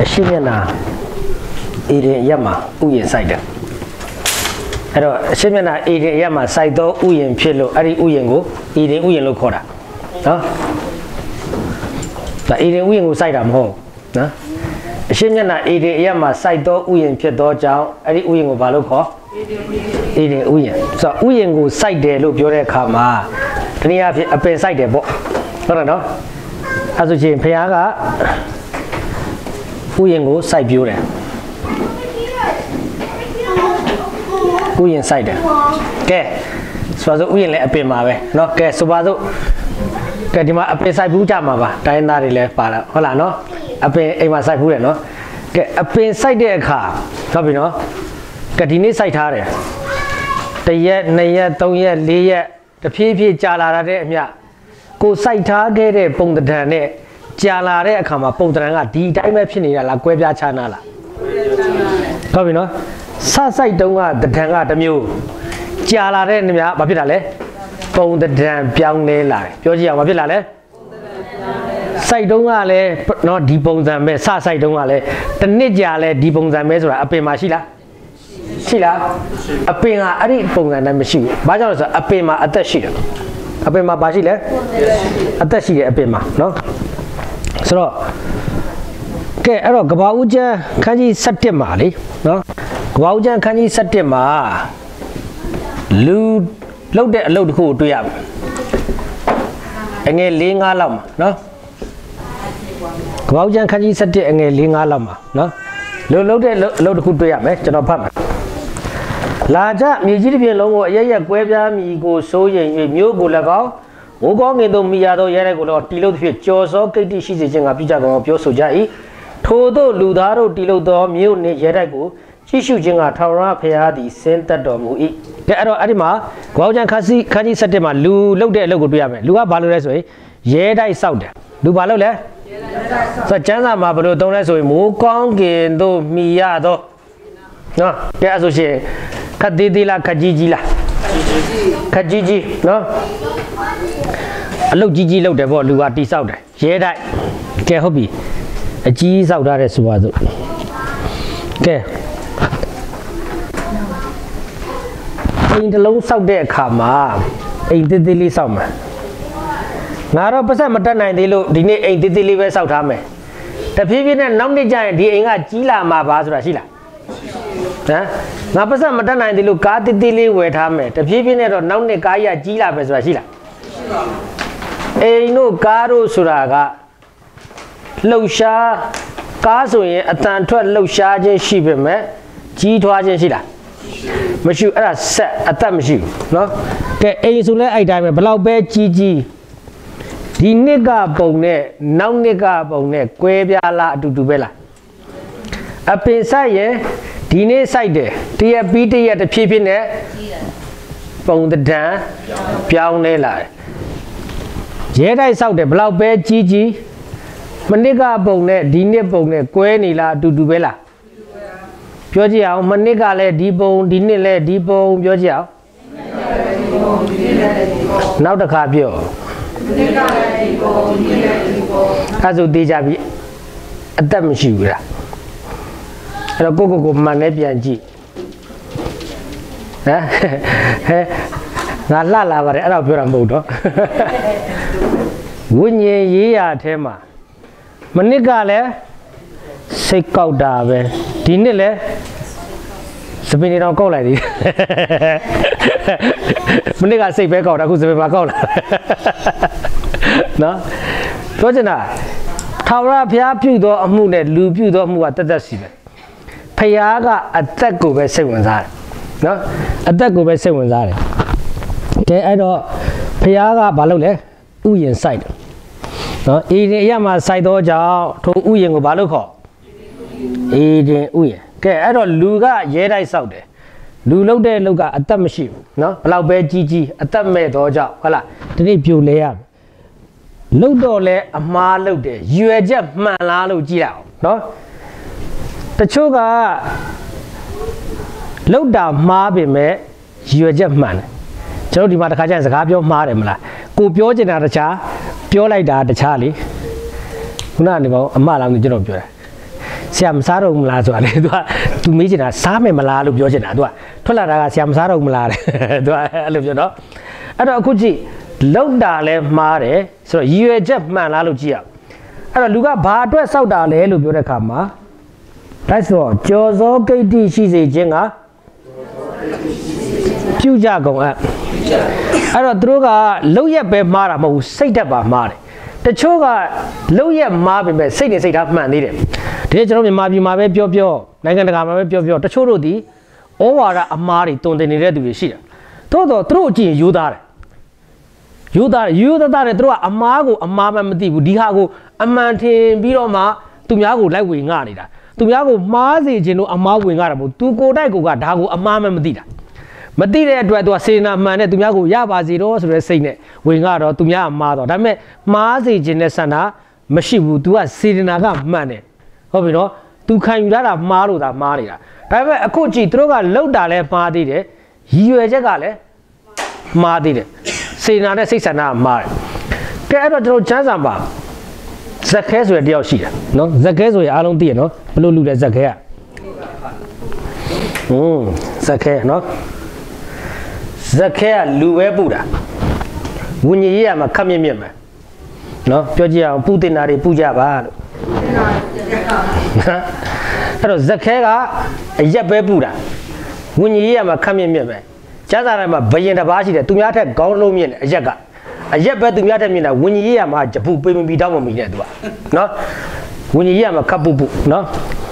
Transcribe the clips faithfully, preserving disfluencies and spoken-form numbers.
ရှိမျက်နှာအေရင်ရက်မှာဥယျာဉ်စိုက်တယ်အဲ့တော့အရှိမျက်နှာအေရင်ရက်မှာစိုက်သောဥယျာဉ်ဖြစ်လို့အဲ့ဒီဥယျာဉ်ကိုအေရင်ဥယျာဉ်လို့ခေါ်တာနော်ဒါအေရင်ဥယျာဉ်ကိုစိုက်တာမဟုတ်နော်အရှိမျက်နှာအေရင်ရက်မှာစိုက်သောဥယျာဉ်ဖြစ်သောကြောင့်အဲ့ဒီဥယျာဉ်ကိုဘာလို့ခေါ်အေရင်ဥယျာဉ်ဆိုတော့ဥယျာဉ်ကိုစိုက်တယ်လို့ပြောတဲ့အခါမှာတနည်းအားဖြင့်အပင်စိုက်တယ်ပေါ့ဟုတ်တယ်နော်အဲဆိုချင်းဖခင်ကဥယျာဉ်ကိုစိုက်ပြိုးတယ်ဥယျာဉ်စိုက်တယ်ကဲဆိုတော့ဥယျာဉ်လည်းအပင်မှာပဲเนาะကဲဆိုပါစို့ကဲဒီမှာအပင်စိုက်ဘူးကြမှာပါတိုင်းသားတွေလည်းပါလာဟုတ်လားเนาะအပင်အိမ်မှာစိုက်ဘူးတယ်เนาะကဲအပင်စိုက်တဲ့အခါဟုတ်ပြီเนาะကဲဒီနေ့စိုက်ထားတယ်တစ်ရက်နှစ်ရက်သုံးရက်လေးရက်တဖြည်းဖြည်းကြာလာတဲ့အမျှကိုစိုက်ထားခဲ့တဲ့ပုံသဏ္ဍာန်နဲ့ကြာလာတဲ့အခါမှာပုံသဏ္ဍာန်ကဒီအတိုင်းပဲဖြစ်နေတာလားကွဲပြားခြားနားလားဟုတ်ပြီနော်စစိုက်တုံးကသဏ္ဍာန်ကတစ်မျိုးကြာလာတဲ့နေများဘာဖြစ်တာလဲပုံသဏ္ဍာန်ပြောင်းလဲလာတယ်ပြောကြည့်အောင်ဘာဖြစ်လာလဲစိုက်တုံးကလည်းနော်ဒီပုံစံပဲစစိုက်တုံးကလည်းတစ်နှစ်ကြာလဲဒီပုံစံပဲဆိုတာအပင်မှာရှိလားရှိလားအပင်ကအဲ့ဒီပုံစံတိုင်းမရှိဘူးဘာကြောင့်လဲဆိုတော့အပင်မှာအသက်ရှိတယ်အပင်မှာဘာရှိလဲအသက်ရှိတယ်အပင်မှာနော်ဆိုတော့ကဲအဲ့တော့ကဘာဦးကျမ်းခန်းကြီး၁၁မှာလေနော်ကဘာဦးကျမ်းခန်းကြီး၁၁မှာလူလှုပ်တဲ့အလုပ်တစ်ခုကိုတွေ့ရမယ်အငယ်၄၅လောက်မှာနော်ကဘာဦးကျမ်းခန်းကြီး၁၁အငယ်၄၅လောက်မှာနော်လူလှုပ်တဲ့အလုပ်တစ်ခုတွေ့ရမယ်ကျွန်တော်ဖတ်မယ်လာကြမြေကြီးတစ်ပြင်လုံးကိုအရရက်ကွဲပြားမိကိုစိုးရိမ်၍မြို့ကို၎င်းဝိုးကောင်းငင်သို့မိရသောရဲတဲ့ကို၎င်းတီလို့ဖြစ်ကြော်စောကိတ္တိရှိစေခြင်းကပြကြကောင်ပြောဆိုကြ၏ထို့သောလူသားတို့တီလို့သောမြို့နှင့်ရဲတဲ့ကိုကြည့်ရှုခြင်းကထာဝရဘုရားသည်စင်သက်တော်မူ၏ကဲအဲ့တော့အဲ့ဒီမှာဂေါကျန်ခန်းစီခန်းကြီး၁၁မှာလူလှုပ်တဲ့အလုပ်ကိုတွေ့ရမယ်လူကဘာလုပ်လဲဆိုရင်ရဲတိုက်စောက်တယ်လူဘာလုပ်လဲဆိုတော့ကျမ်းစာမှာဘယ်လိုသုံးလဲဆိုရင်မိုးကောင်းကင်သို့မိရသောနော်ကဲအဲ့ဆိုရှင်ခက်သေးသေးလားခက်ကြီးကြီးလားခက်ကြီးကြီးနော်အလုတ်ကြီးကြီးလုပ်တယ်ပေါ့လူကတိဆောက်တယ်ရဲတိုက်ကဲဟုတ်ပြီအကြီးဆောက်ထားတဲ့ဆိုပါစို့ကဲအိမ်တစ်လုံးဆောက်တဲ့အခါမှာအိမ်သေးသေးလေးဆောက်မှာငါတော့ပတ်စံမတက်နိုင်သေးလို့ဒီနေ့အိမ်သေးသေးလေးပဲဆောက်ထားမယ်တဖြည်းဖြည်းနဲ့နောက်နေ့ကျရင်ဒီအိမ်ကကြီးလာမှာပါဆိုတာရှိလားဟမ်ငါပတ်စံမတက်နိုင်သေးလို့ကားသေးသေးလေးဝယ်ထားမယ်တဖြည်းဖြည်းနဲ့တော့နောက်နေ့ကားကြီးကြီးလာပဲဆိုတာရှိလားရှိပါဘူးအိမ်တို့ကားတို့ဆိုတာကလှုပ်ရှားကားဆိုရင်အတန်ထွက်လှုပ်ရှားခြင်းရှိပေမဲ့ကြီးထွားခြင်းရှိလားမရှိဘူးအဲ့ဒါဆက်အသက်မရှိဘူးเนาะကဲအိမ်ဆိုလဲအဲ့တိုင်းပဲဘလောက်ပဲကြီးကြီးဒီနှစ်ကပုံနဲ့နောက်နှစ်ကပုံနဲ့ကွဲပြားလားအတူတူပဲလားအပင်ဆိုင်ရင်ဒီနေ့စိုက်တယ်တရက်ပြီးတရက်တစ်ဖြည်းဖြည်းနဲ့ပုံသဏ္ဍာန်ပြောင်းလဲလာတယ်ရဲတိုက်ဆောက်တယ်ဘလောက်ပဲကြီးကြီးမနစ်ကပုံနဲ့ဒီနှစ်ပုံနဲ့ကွဲနေလားအတူတူပဲလားပြောကြည့်အောင်မနစ်ကလည်းဒီပုံဒီနှစ်လည်းဒီပုံပြောကြည့်အောင်နောက်တစ်ခါပြောမနစ်ကလည်းဒီပုံဒီနှစ်လည်းဒီပုံအဲဆိုသေးကြပြီအသက်မရှိဘူးလားအဲ့တော့ကိုကိုကိုမှန်နဲ့ပြန်ကြည့်ဟမ်ဟဲ့ငါလှလာပါတယ်အဲ့ဒါပြောတာမဟုတ်တော့ဝိညာဉ်ရေးရာအဲမှာမနစ်ကလည်းစိတ်ကောက်တာပဲဒီနှစ်လည်းစပင်းနေတော့ကောက်လိုက်သေးမနစ်ကစိတ်ပဲကောက်တာအခုစပင်းမှာကောက်လာနော်ပြောချင်တာထာဝရဘုရားပြုသောအမှုနဲ့လူပြုသောအမှုကတသက်စီပဲဖယားကအသက်ကိုပဲစိတ်ဝင်စားတယ်နော်အသက်ကိုပဲစိတ်ဝင်စားတယ်ကဲအဲ့တော့ဖယားကဘာလုပ်လဲဥယျာဉ်စိုက်တယ်နော်အေဒင်အရမှာစိုက်သောကြောင့်ထိုဥယျာဉ်ကိုဘာလို့ခေါ်အေဒင်ဥယျာဉ်ကဲအဲ့တော့လူကရဲတိုက်ဆောက်တယ်လူလုတ်တဲ့လုတ်ကအသက်မရှိဘူးနော်ဘလောက်ပဲကြီးကြီးအသက်မဲ့သောကြောင့်ဟုတ်လားဒီနေ့ပြိုလဲရမယ်လုတ်တော့လဲအမားလုတ်တယ်ရွယ်ချက်မှန်လားလို့ကြည့်ရအောင်နော်တချို့ကလုတ်တာမှားပေမဲ့ရွယ်ချက်မှန်တယ်ကျွန်တော်ဒီမှာတစ်ခါကျရင်စကားပြောမှားတယ်မလားကိုပြောချင်တာတခြားပြောလိုက်တာတခြားလေခုနကနေပေါ့အမှားလားမသိကျွန်တော်ပြောတယ် xem sao đâu là rồi đấy tôi tôi mấy chuyện là sáng mày mà là lúc vô chuyện là tôi thôi là ra xem sao đâu là đấy tôi lúc vô đó ở đó cũng chỉ lúc đã lên mà đấy rồi yêu chấp mà là lúc gì à ở đó lúc á bà tôi sau đã lên lúc vô đấy cả mà tại sao cho số cái đi xí gì chứ à chú gia công à ở đó tôi cái lúc ấy bé mà là một xây đập bà mà đấyแต่โชคကလုံးရက်မားပဲစိတ်နဲ့စိတ်ထားမှန်သေးတယ်ဒီကျွန်တော်မြန်မာပြည်မှာပဲပြောပြောနိုင်ငံတကာမှာပဲပြောပြောတချို့တို့ဒီဩဝါဒအမားတွေတုံတင်နေတဲ့သူတွေရှိတယ်တိုးတော့သူတို့အကျင့်ယူသားတယ်ယူသားယူသားတယ်သူတို့ကအမားကိုအမားမှမသိဘူးဒီဟာကိုအမှန်ထင်ပြီးတော့မှသူများကိုလိုက်ဝေငှနေတာသူများကိုမှားစေခြင်းလို့အမားဝင်ငှတာမဟုတ်သူကိုယ်တိုက်ကိုကဒါကိုအမားမှမသိတာမသိတဲ့အတွက်သူကစေနာမှန်တဲ့သူများကိုရပါစေတော့ဆိုတဲ့စိတ်နဲ့ဝင်ကတော့သူများအမားတော့ဒါပေမဲ့မားစေခြင်းနဲ့ဆန္ဒမရှိဘူး तू ကစေနာကမှန်တယ်ဟုတ်ပြီနော် तू ခံယူလာတာမှားလို့ဒါမှားနေတာဒါပေမဲ့အခုကြည့်သူတို့ကလှုပ်တာလဲမှားသေးတယ်ရည်ရွယ်ချက်ကလည်းမှားသေးတယ်စေနာနဲ့စိတ်ဆန္ဒကမှားတယ်ကဲအဲ့တော့ကျွန်တော်ချမ်းစာပါဇက်ခဲဆိုတဲ့တယောက်ရှိတယ်နော်ဇက်ခဲဆိုရင်အားလုံးသိရနော်ဘလို့လူလဲဇက်ခဲကဟွန်းဇက်ခဲနော်ဇက်ခဲကလူပဲပူတာဝิญဉ်ရေးရမှာခက်မြင့်မြင့်ပဲနော်ပြောကြည့်အောင်ပူတင်တာတွေပူကြပါလို့အဲ့တော့ဇက်ခဲကအရက်ပဲပူတာဝิญဉ်ရေးရမှာခက်မြင့်မြင့်ပဲကျမ်းစာထဲမှာဘယင်တစ်ပါးရှိတယ်သူများထက်ခေါင်းလုံးမြင့်တယ်အရက်ကအရက်ပဲသူများထက်မြင့်တာဝิญဉ်ရေးရမှာဂျပူပေမပီတောင်းမမီနဲ့သူကနော်ဝิญဉ်ရေးရမှာခက်ပူပူနော်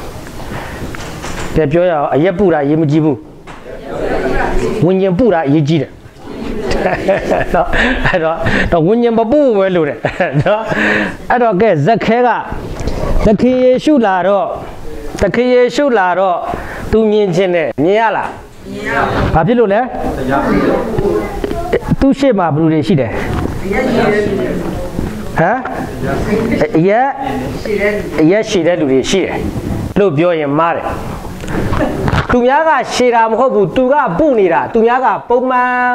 ပြပြောရအောင်အရက်ပူတာရေးမကြည့်ဘူးဝิญဉ်ပူတာရေးကြည့်တယ်နော်အဲ့တော့တော့ဝิญဉ်မပူပဲလို့တဲ့နော်အဲ့တော့ကဲဇက်ခဲကသခင်ယေရှုလာတော့သခင်ယေရှုလာတော့သူမြင်ခြင်းနဲ့မြင်ရလားမြင်ရပါဘာဖြစ်လို့လဲတရားဖြစ်လို့သူရှေ့မှာဘယ်လိုတွေရှိတယ်ဟမ်အရက်အရက်ရှိတဲ့လူတွေရှိတယ်လို့ပြောရင်မှားတယ်သူများကရှည်တာမဟုတ်ဘူးသူကပုနေတာသူများကပုံမှန်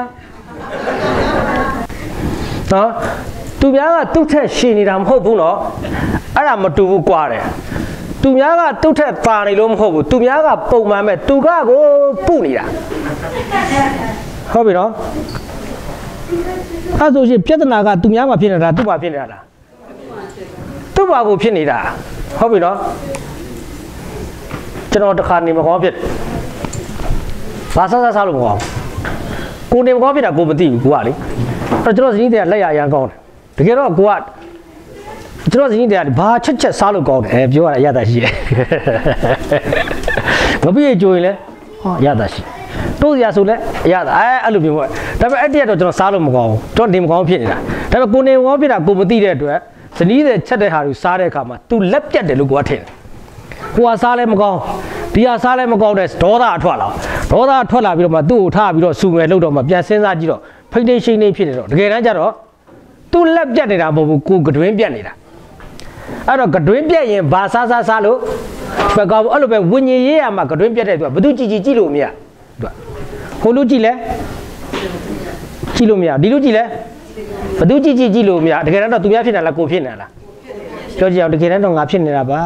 နော်သူများကသူ့ထက်ရှည်နေတာမဟုတ်ဘူးနော်အဲ့ဒါမတူဘူးကွာတယ်သူများကသူ့ထက်ပါနေလို့မဟုတ်ဘူးသူများကပုံမှန်မဲ့သူကကိုပုနေတာဟုတ်ပြီနော်အဲ့ဆိုရှင်ပြဿနာကသူများမှာဖြစ်နေတာသူ့မှာဖြစ်နေတာလားသူ့မှာကိုဖြစ်နေတာဟုတ်ပြီနော်ကျွန်တော်တခါနေမကောင်းဖြစ်ဘာဆဆဆလို့မကောင်းကိုနေမကောင်းဖြစ်တာကိုမသိဘူးကိုကလေအဲ့တော့ကျွန်တော်ဇနီးတွေကလက်ရအရန်ကောင်းတယ်တကယ်တော့ကိုကကျွန်တော်ဇနီးတွေကဘာချက်ချက်စားလို့ကောင်းတယ်အဲပြောရတာရတာရှိတယ်ငပိကြိုရင်လဲဟောရတာရှိတိုးစရာဆိုလဲရတာအဲအဲ့လိုမျိုးပေါ့ဒါပေမဲ့အဲ့တည်းကတော့ကျွန်တော်စားလို့မကောင်းဘူးကျွန်တော်နေမကောင်းဖြစ်နေတာဒါပေမဲ့ကိုနေမကောင်းဖြစ်တာကိုမသိတဲ့အတွက်ဇနီးတွေချက်တဲ့ဟာကိုစားတဲ့အခါမှာ तू လက်ပြတ်တယ်လို့ကိုကထင်တယ်ကိုကစားလဲမကောင်းဒီဟာစားလဲမကောင်းတဲ့ဒေါသအထွက်လာဒေါသထွက်လာပြီးတော့မှသူ့ကိုထားပြီးတော့စူငယ်လို့တော့မှပြန်စဉ်းစားကြည့်တော့ဖိတ်တိတ်ရှိနေဖြစ်နေတော့တကယ်တမ်းကျတော့သူ့လက်ပြတ်နေတာမဟုတ်ဘူးကိုကတွင်းပြတ်နေတာအဲ့တော့ကတွင်းပြတ်ရင်ဘာစားစားစားလို့ပဲကောင်းအဲ့လိုပဲဝิญဉ်ရေးရမှာကတွင်းပြတ်တဲ့သူကဘသူကြည့်ကြည့်ကြည့်လို့မရသူကဟိုလူကြည့်လဲကြည့်လို့မရဒီလူကြည့်လဲဘသူကြည့်ကြည့်ကြည့်လို့မရတကယ်တော့သူများဖြစ်နေလားကိုဖြစ်နေလားပြောကြည့်အောင်တကယ်တော့ငါဖြစ်နေတာပါ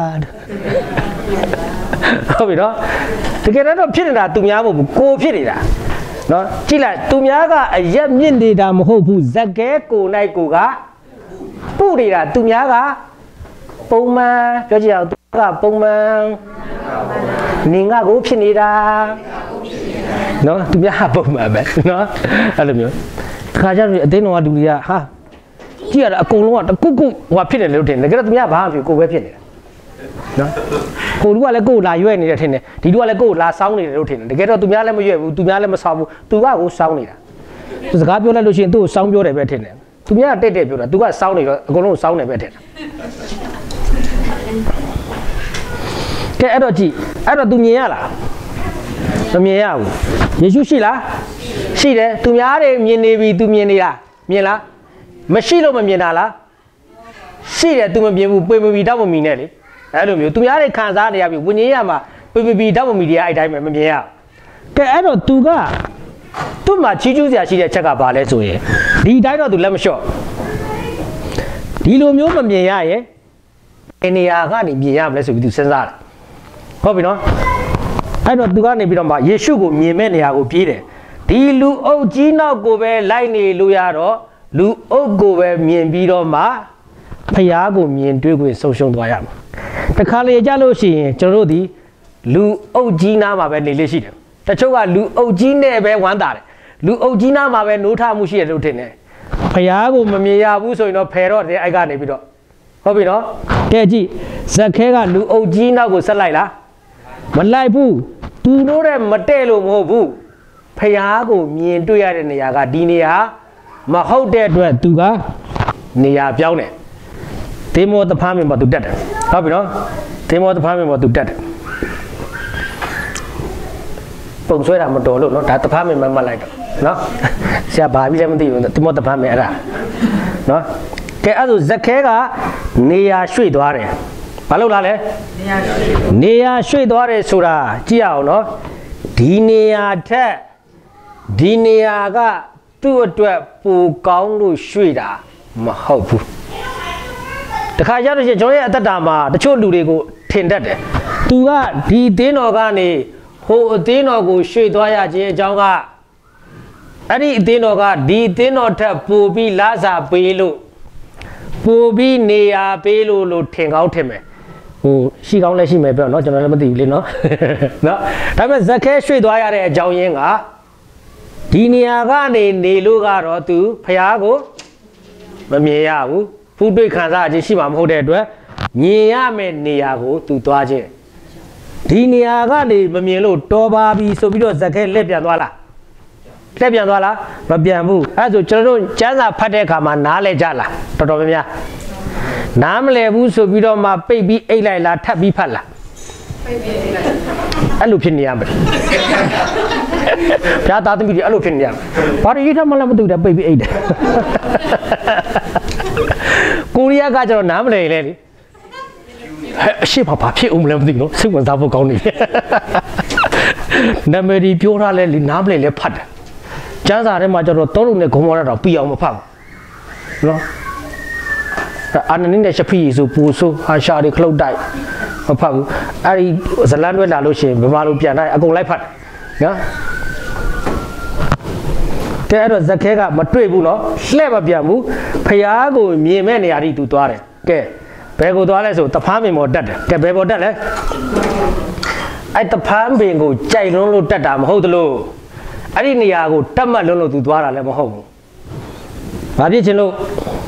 ဟုတ်ပြီနော်တကယ်တော့ဖြစ်နေတာသူများမဟုတ်ဘူးကိုဖြစ်နေတာနော်ကြည့်လိုက်သူများကအရက်မြင့်နေတာမဟုတ်ဘူးဇက်ကဲကိုနိုင်ကိုကပုနေတာသူများကပုံမှန်ပြောကြည့်အောင်သူကပုံမှန်နေငါကိုဖြစ်နေတာနော်သူများကပုံမှန်ပဲနော်အဲ့လိုမျိုးခါကြတော့အသိတော်ကလူတွေကဟာကြည့်ရတာအကုန်လုံးကတကုတ်ကုတ်ဟိုဖြစ်နေလို့ထင်တယ်တကယ်တော့သူများဘာမှမဖြစ်ကိုပဲဖြစ်နေတာနော်ကိုလူကလည်းကိုယ်လာရွက်နေတယ်ထင်တယ်ဒီလူကလည်းကိုယ်လာစောင်းနေတယ်လို့ထင်တယ်တကယ်တော့သူများလည်းမရွက်ဘူးသူများလည်းမစောင်းဘူးသူကကိုစောင်းနေတာသူစကားပြောလိုက်လို့ရှိရင်သူ့ကိုစောင်းပြောတယ်ပဲထင်တယ်သူများကတက်တက်ပြောတာသူကစောင်းနေတော့အကုန်လုံးစောင်းနေပဲထင်တယ်ကဲအဲ့တော့ကြည့်အဲ့တော့သူမြင်ရလားမမြင်ရဘူးယေရှုရှိလားရှိတယ်သူများတွေမြင်နေပြီသူမြင်နေတာမြင်လားမရှိလို့မမြင်တာလားရှိတယ်သူမမြင်ဘူးပေမပီတောက်မမီနဲ့လေအဲ့လိုမျိုးသူများတွေခံစားနေရပြီဝิญဉ်ရမှာပေမပီတောက်မမီတွေကအဲ့တိုင်းပဲမမြင်ရကဲအဲ့တော့သူကသူ့မှာချီးကျူးစရာရှိတဲ့ချက်ကဘာလဲဆိုရင်ဒီတိုင်းတော့သူလက်မလျှော့ဒီလိုမျိုးမမြင်ရရင်ဘယ်နေရာကနေမြင်ရမလဲဆိုပြီးသူစဉ်းစားတယ်ဟုတ်ပြီနော်အဲ့တော့သူကနေပြီးတော့မှယေရှုကိုမြင်မဲ့နေရာကိုပြေးတယ်ဒီလူအုပ်ကြီးနောက်ကိုပဲလိုက်နေလို့ရတော့လူအုပ်ကိုပဲမြင်ပြီးတော့မှဖယားကိုမြင်တွေ့ခွင့်ဆုံးရှုံးသွားရမှာတခါလေကြလို့ရှိရင်ကျွန်တော်တို့ဒီလူအုပ်ကြီးနားမှာပဲနေလေးရှိတယ်တချို့ကလူအုပ်ကြီးနဲ့ပဲဝမ်းသာတယ်လူအုပ်ကြီးနားမှာပဲနိုးထမှုရှိတယ်လို့ထင်တယ်ဖယားကိုမမြင်ရဘူးဆိုရင်တော့ဖယ်တော့တဲ့အိုက်ကနေပြီးတော့ဟုတ်ပြီနော်ကဲကြည့်ဇက်ခဲကလူအုပ်ကြီးနောက်ကိုဆက်လိုက်လားမလိုက်ဘူးသူတို့တဲ့မတဲ့လို့မဟုတ်ဘူးဖယားကိုမြင်တွေ့ရတဲ့နေရာကဒီနေရာမဟုတ်တဲ့အတွက်သူကနေရာပြောင်းတယ်ဒေမောတဖားမင်းပေါ်သူတက်တယ်ဟုတ်ပြီနော်ဒေမောတဖားမင်းပေါ်သူတက်တယ်ပုံဆွဲတာမတော်လို့နော်ဒါတဖားမင်းမမှတ်လိုက်တော့နော်ဆရာဘာပြီးလဲမသိဘူးဒေမောတဖားမင်းအဲ့ဒါနော်ကဲအဲ့ဒါဇက်ခဲကနေရာရွှေ့သွားတယ်ဘာလို့လားလဲနေရာရွှေ့နေရာရွှေ့သွားတယ်ဆိုတာကြည့်ရအောင်နော်ဒီနေရာထက်ဒီနေရာကသူ့အတွက်ပိုကောင်းလို့ရွှေ့တာမဟုတ်ဘူးတခါကျတော့ကျွန်တော်ရဲ့အသက်တာမှာတချို့လူတွေကိုထင်တတ်တယ်သူကဒီအသင်းတော်ကနေဟိုအသင်းတော်ကိုရွှေ့သွားရခြင်းအကြောင်းကအဲ့ဒီအသင်းတော်ကဒီအသင်းတော်ထက်ပိုပြီးလာစာပေးလို့ပိုပြီးနေရာပေးလို့လို့ထင်ကောင်းထင်မယ်ဟိုရှိကောင်းလည်းရှိမယ်ပြောနော်ကျွန်တော်လည်းမသိဘူးလေနော်နော်ဒါပေမဲ့ဇက်ခဲရွှေ့သွားရတဲ့အကြောင်းရင်းကဒီနေရာကနေနေလို့ကတော့သူဖျားကိုမမြင်ရဘူးဖူးတွေ့ခံစားခြင်းရှိမှာမဟုတ်တဲ့အတွက်မြင်ရမယ့်နေရာကိုသူသွားခြင်းဒီနေရာကနေမမြင်လို့တော်ပါပြီဆိုပြီးတော့ဇက်ခဲလက်ပြန်သွားလားလက်ပြန်သွားလားမပြန်ဘူးအဲဒါဆိုကျွန်တော်တို့ကျမ်းစာဖတ်တဲ့အခါမှာနားလဲကြလားတော်တော်များများနားမလဲဘူးဆိုပြီးတော့မှပိတ်ပြီးအိတ်လိုက်လားထပ်ပြီးဖတ်လားပိတ်ပြီးအိတ်လိုက်အဲ့လိုဖြစ်နေရမယ်ဘုရားသားသမီးတွေအဲ့လိုဖြစ်နေရမယ်ဘာတွေရေးထားမှလည်းမသိတယ်ပိတ်ပြီးအိတ်တယ်ကိုရီးယားကကျတော့နားမလဲလေလေအရှိဘာဘာဖြစ်အောင်မလဲမသိဘူးနော်စိတ်ဝင်စားဖို့ကောင်းနေနာမည်ဒီပြောထားလဲလေနားမလဲလဲဖတ်တယ်ကျမ်းစာထဲမှာကျတော့တောလုံးနဲ့ဂုံမောရတော့ပြအောင်မဖတ်ဘူးနော်အာနနိနဲ့ရှဖီဆိုပူဆိုဟာရှာတွေခလုတ်တိုက်မဖတ်ဘူးအဲ့ဒီဇလန်တွဲလာလို့ရှိရင်ဘယ်မှာလို့ပြန်တိုင်းအကုန်လိုက်ဖတ်နော်ကဲအဲ့တော့ဇက်ခဲကမတွေ့ဘူးနော်လှဲ့မပြန်ဘူးဖျားကိုမြင်မဲ့နေရာထိသူသွားတယ်ကဲဘယ်ကိုသွားလဲဆိုတဖားပင်ပေါ်တက်တယ်ကဲဘယ်ပေါ်တက်လဲအဲ့တဖားပင်ကိုကြိုက်လုံးလို့တက်တာမဟုတ်သလို့အဲ့ဒီနေရာကိုတက်မှတ်လုံးလို့သူသွားတာလည်းမဟုတ်ဘူးဘာဖြစ်ချင်လို့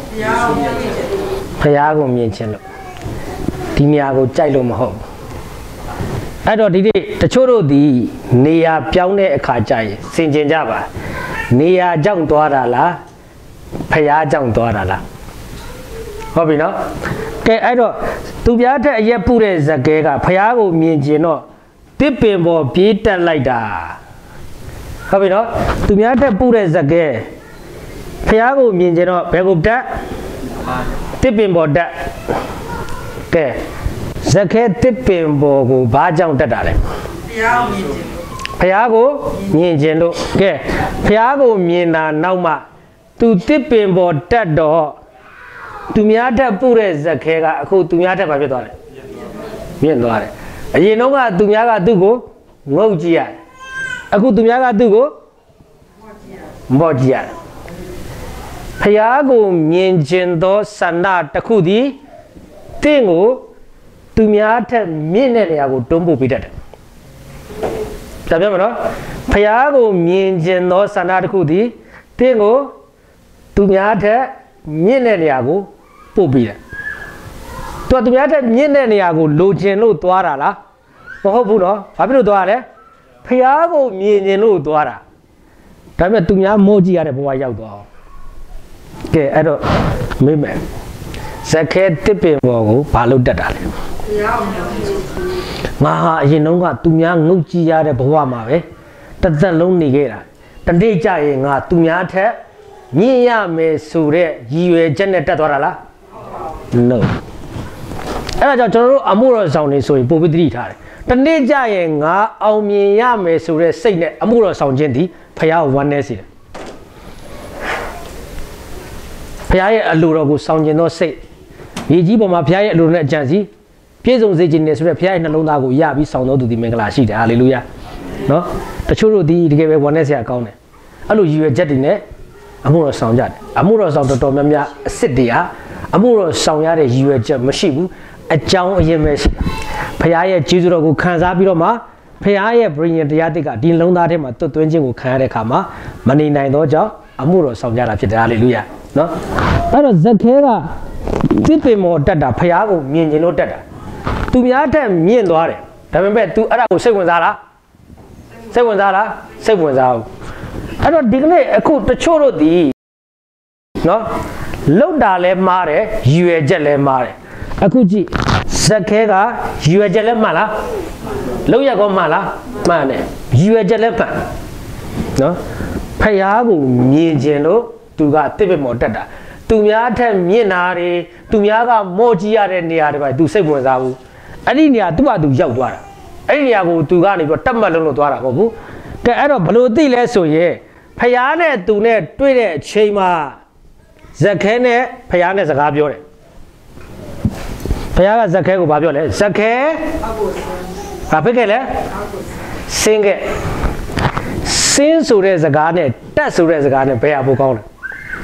ဖျားကိုမြင်ချင်လို့ဒီနေရာကိုကြိုက်လို့မဟုတ်ဘူးအဲ့တော့ဒီနေ့တချို့တို့ဒီနေရာပြောင်းတဲ့အခါကျရင်စင်ကျင်ကြပါနေရာကြောင့်သွားတာလားဖျားကြောင့်သွားတာလားဟုတ်ပြီနော်ကဲအဲ့တော့သူပြားထက်အရက်ပူတဲ့ဇက်ကဲကဖျားကိုမြင်ကျင်တော့တစ်ပင်ပေါ်ပြေးတက်လိုက်တာဟုတ်ပြီနော်သူများထက်ပူတဲ့ဇက်ကဲဖျားကိုမြင်ကျင်တော့ဘယ်ကိုတက်တစ်ပင်ပေါ်တက်ကဲဇက်ခဲတစ်ပင်ပေါ်ကိုဘာကြောင့်တက်တာလဲဖျားကိုမြင်ကျင်လို့ကဲဖျားကိုမြင်တာနောက်မှသူတစ်ပင်ပေါ်တက်တော့သူများထက်ပူတဲ့ဇက်ခဲကအခုသူများထက်ဘာဖြစ်သွားလဲမြင့်သွားတယ်အရင်တော့ကသူများကသူ့ကိုငုတ်ကြည့်ရတယ်အခုသူများကသူ့ကိုမော့ကြည့်ရတယ်ဖျားကိုမြင်ကျင်သောဆန္ဒတစ်ခုသည်တင့်ကိုသူများထက်မြင့်တဲ့နေရာကိုတွန်းပို့ပေးတတ်တယ်။ဒါပြောမနော်ဖျားကိုမြင်ကျင်သောဆန္ဒတစ်ခုသည်တင့်ကိုသူများထက်မြင့်တဲ့နေရာကိုပို့ပေးတယ်။သူကသူများထက်မြင့်တဲ့နေရာကိုလိုချင်လို့သွားတာလားမဟုတ်ဘူးနော်။ဘာဖြစ်လို့သွားရလဲ။ဖျားကိုမြင်ကျင်လို့သွားတာ။ဒါပေမဲ့သူများမိုးကြည့်ရတဲ့ဘဝရောက်သွားအောင်။ကဲအဲ့တော့မေးမယ်ဇက်ခဲတစ်ပင်ပေါ်ကိုဘာလို့တက်တာလဲငါဟာအရင်တုန်းကသူများငုတ်ကြည့်ရတဲ့ဘဝမှာပဲတစ်သက်လုံးနေခဲ့တာတနေ့ကျရင်ငါသူများထက်မြင့်ရမယ်ဆိုတဲ့ရည်ရွယ်ချက်နဲ့တက်သွားတာလား no အဲ့ဒါကြောင့်ကျွန်တော်တို့အမှုတော်ဆောင်နေဆိုရင်ပိုပြီးသတိထားတယ်တနေ့ကျရင်ငါအောင်မြင်ရမယ်ဆိုတဲ့စိတ်နဲ့အမှုတော်ဆောင်ခြင်းဒီဖခင်ကိုဝမ်းနည်းစေတယ်ဖခင်ရဲ့အလိုတော်ကိုဆောင်ကျင်သောစိတ်မြေကြီးပေါ်မှာဖခင်ရဲ့အလိုနဲ့အကြံစီပြေဆုံးစေခြင်းနဲ့ဆိုတဲ့ဖခင်ရဲ့နှလုံးသားကိုရပြီးဆောင်တော်သူဒီမင်္ဂလာရှိတယ်ဟာလေလုယာနော်တချို့တို့ဒီတကယ်ပဲဝမ်းနဲ့ဆရာကောင်းတယ်အဲ့လိုရည်ရွယ်ချက်တွေနဲ့အမှုတော်ဆောင်ကြတယ်အမှုတော်ဆောင်တော်တော်များများအစ်စ်တွေဟာအမှုတော်ဆောင်ရတဲ့ရည်ရွယ်ချက်မရှိဘူးအကြောင်းအရင်းပဲရှိတာဖခင်ရဲ့ကျေးဇူးတော်ကိုခံစားပြီးတော့မှဖခင်ရဲ့ဗြိဉ္ဉ်တရားတစ်ကဒီလုံးသားထဲမှာတွတ်သွင်းခြင်းကိုခံရတဲ့အခါမှာမနေနိုင်တော့ကြောင့်အမှုတော်ဆောင်ကြတာဖြစ်တယ်ဟာလေလုယာနော်အဲ့တော့ဇက်ခဲကတစ်ပင်မော်တက်တာဖခင်ကိုမြင်ခြင်းလို့တက်တာသူများတက်မြင့်သွားတယ်ဒါပေမဲ့ तू အဲ့ဒါကိုစိတ်ဝင်စားလားစိတ်ဝင်စားလားစိတ်ဝင်စားဘူးအဲ့တော့ဒီကနေ့အခုတချို့တို့ဒီနော်လောက်တာလဲမားတယ်ရည်ရွယ်ချက်လဲမားတယ်အခုကြည့်ဇက်ခဲကရည်ရွယ်ချက်လဲမှန်လားလောက်ရကောမှန်လားမှန်တယ်ရည်ရွယ်ချက်လဲမှန်နော်ဖျားကိုမြင်ခြင်းလို့သူကတစ်ပင်မော်တက်တာသူများထက်မြင့်တာတွေသူများကမော့ကြည့်ရတဲ့နေရာတွေပါသူစိတ်ဝင်စားဘူးအဲ့ဒီနေရာသူ့ဟာသူရောက်သွားတာအဲ့ဒီနေရာကိုသူကနေပြီးတက်မှတ်လုံးလို့သွားတာမဟုတ်ဘူးကဲအဲ့တော့ဘလို့သိလဲဆိုရင်ဖျားနဲ့သူနဲ့တွေ့တဲ့အချိန်မှာဇက်ခဲနဲ့ဖျားနဲ့စကားပြောတယ်ဖျားကဇက်ခဲကိုဘာပြောလဲဇက်ခဲဘာဖြစ်ခဲ့လဲစင်းခဲ့စင်းဆိုတဲ့စကားနဲ့တက်ဆိုတဲ့စကားနဲ့ဘယ်ဟာပိုကောင်းလဲဟ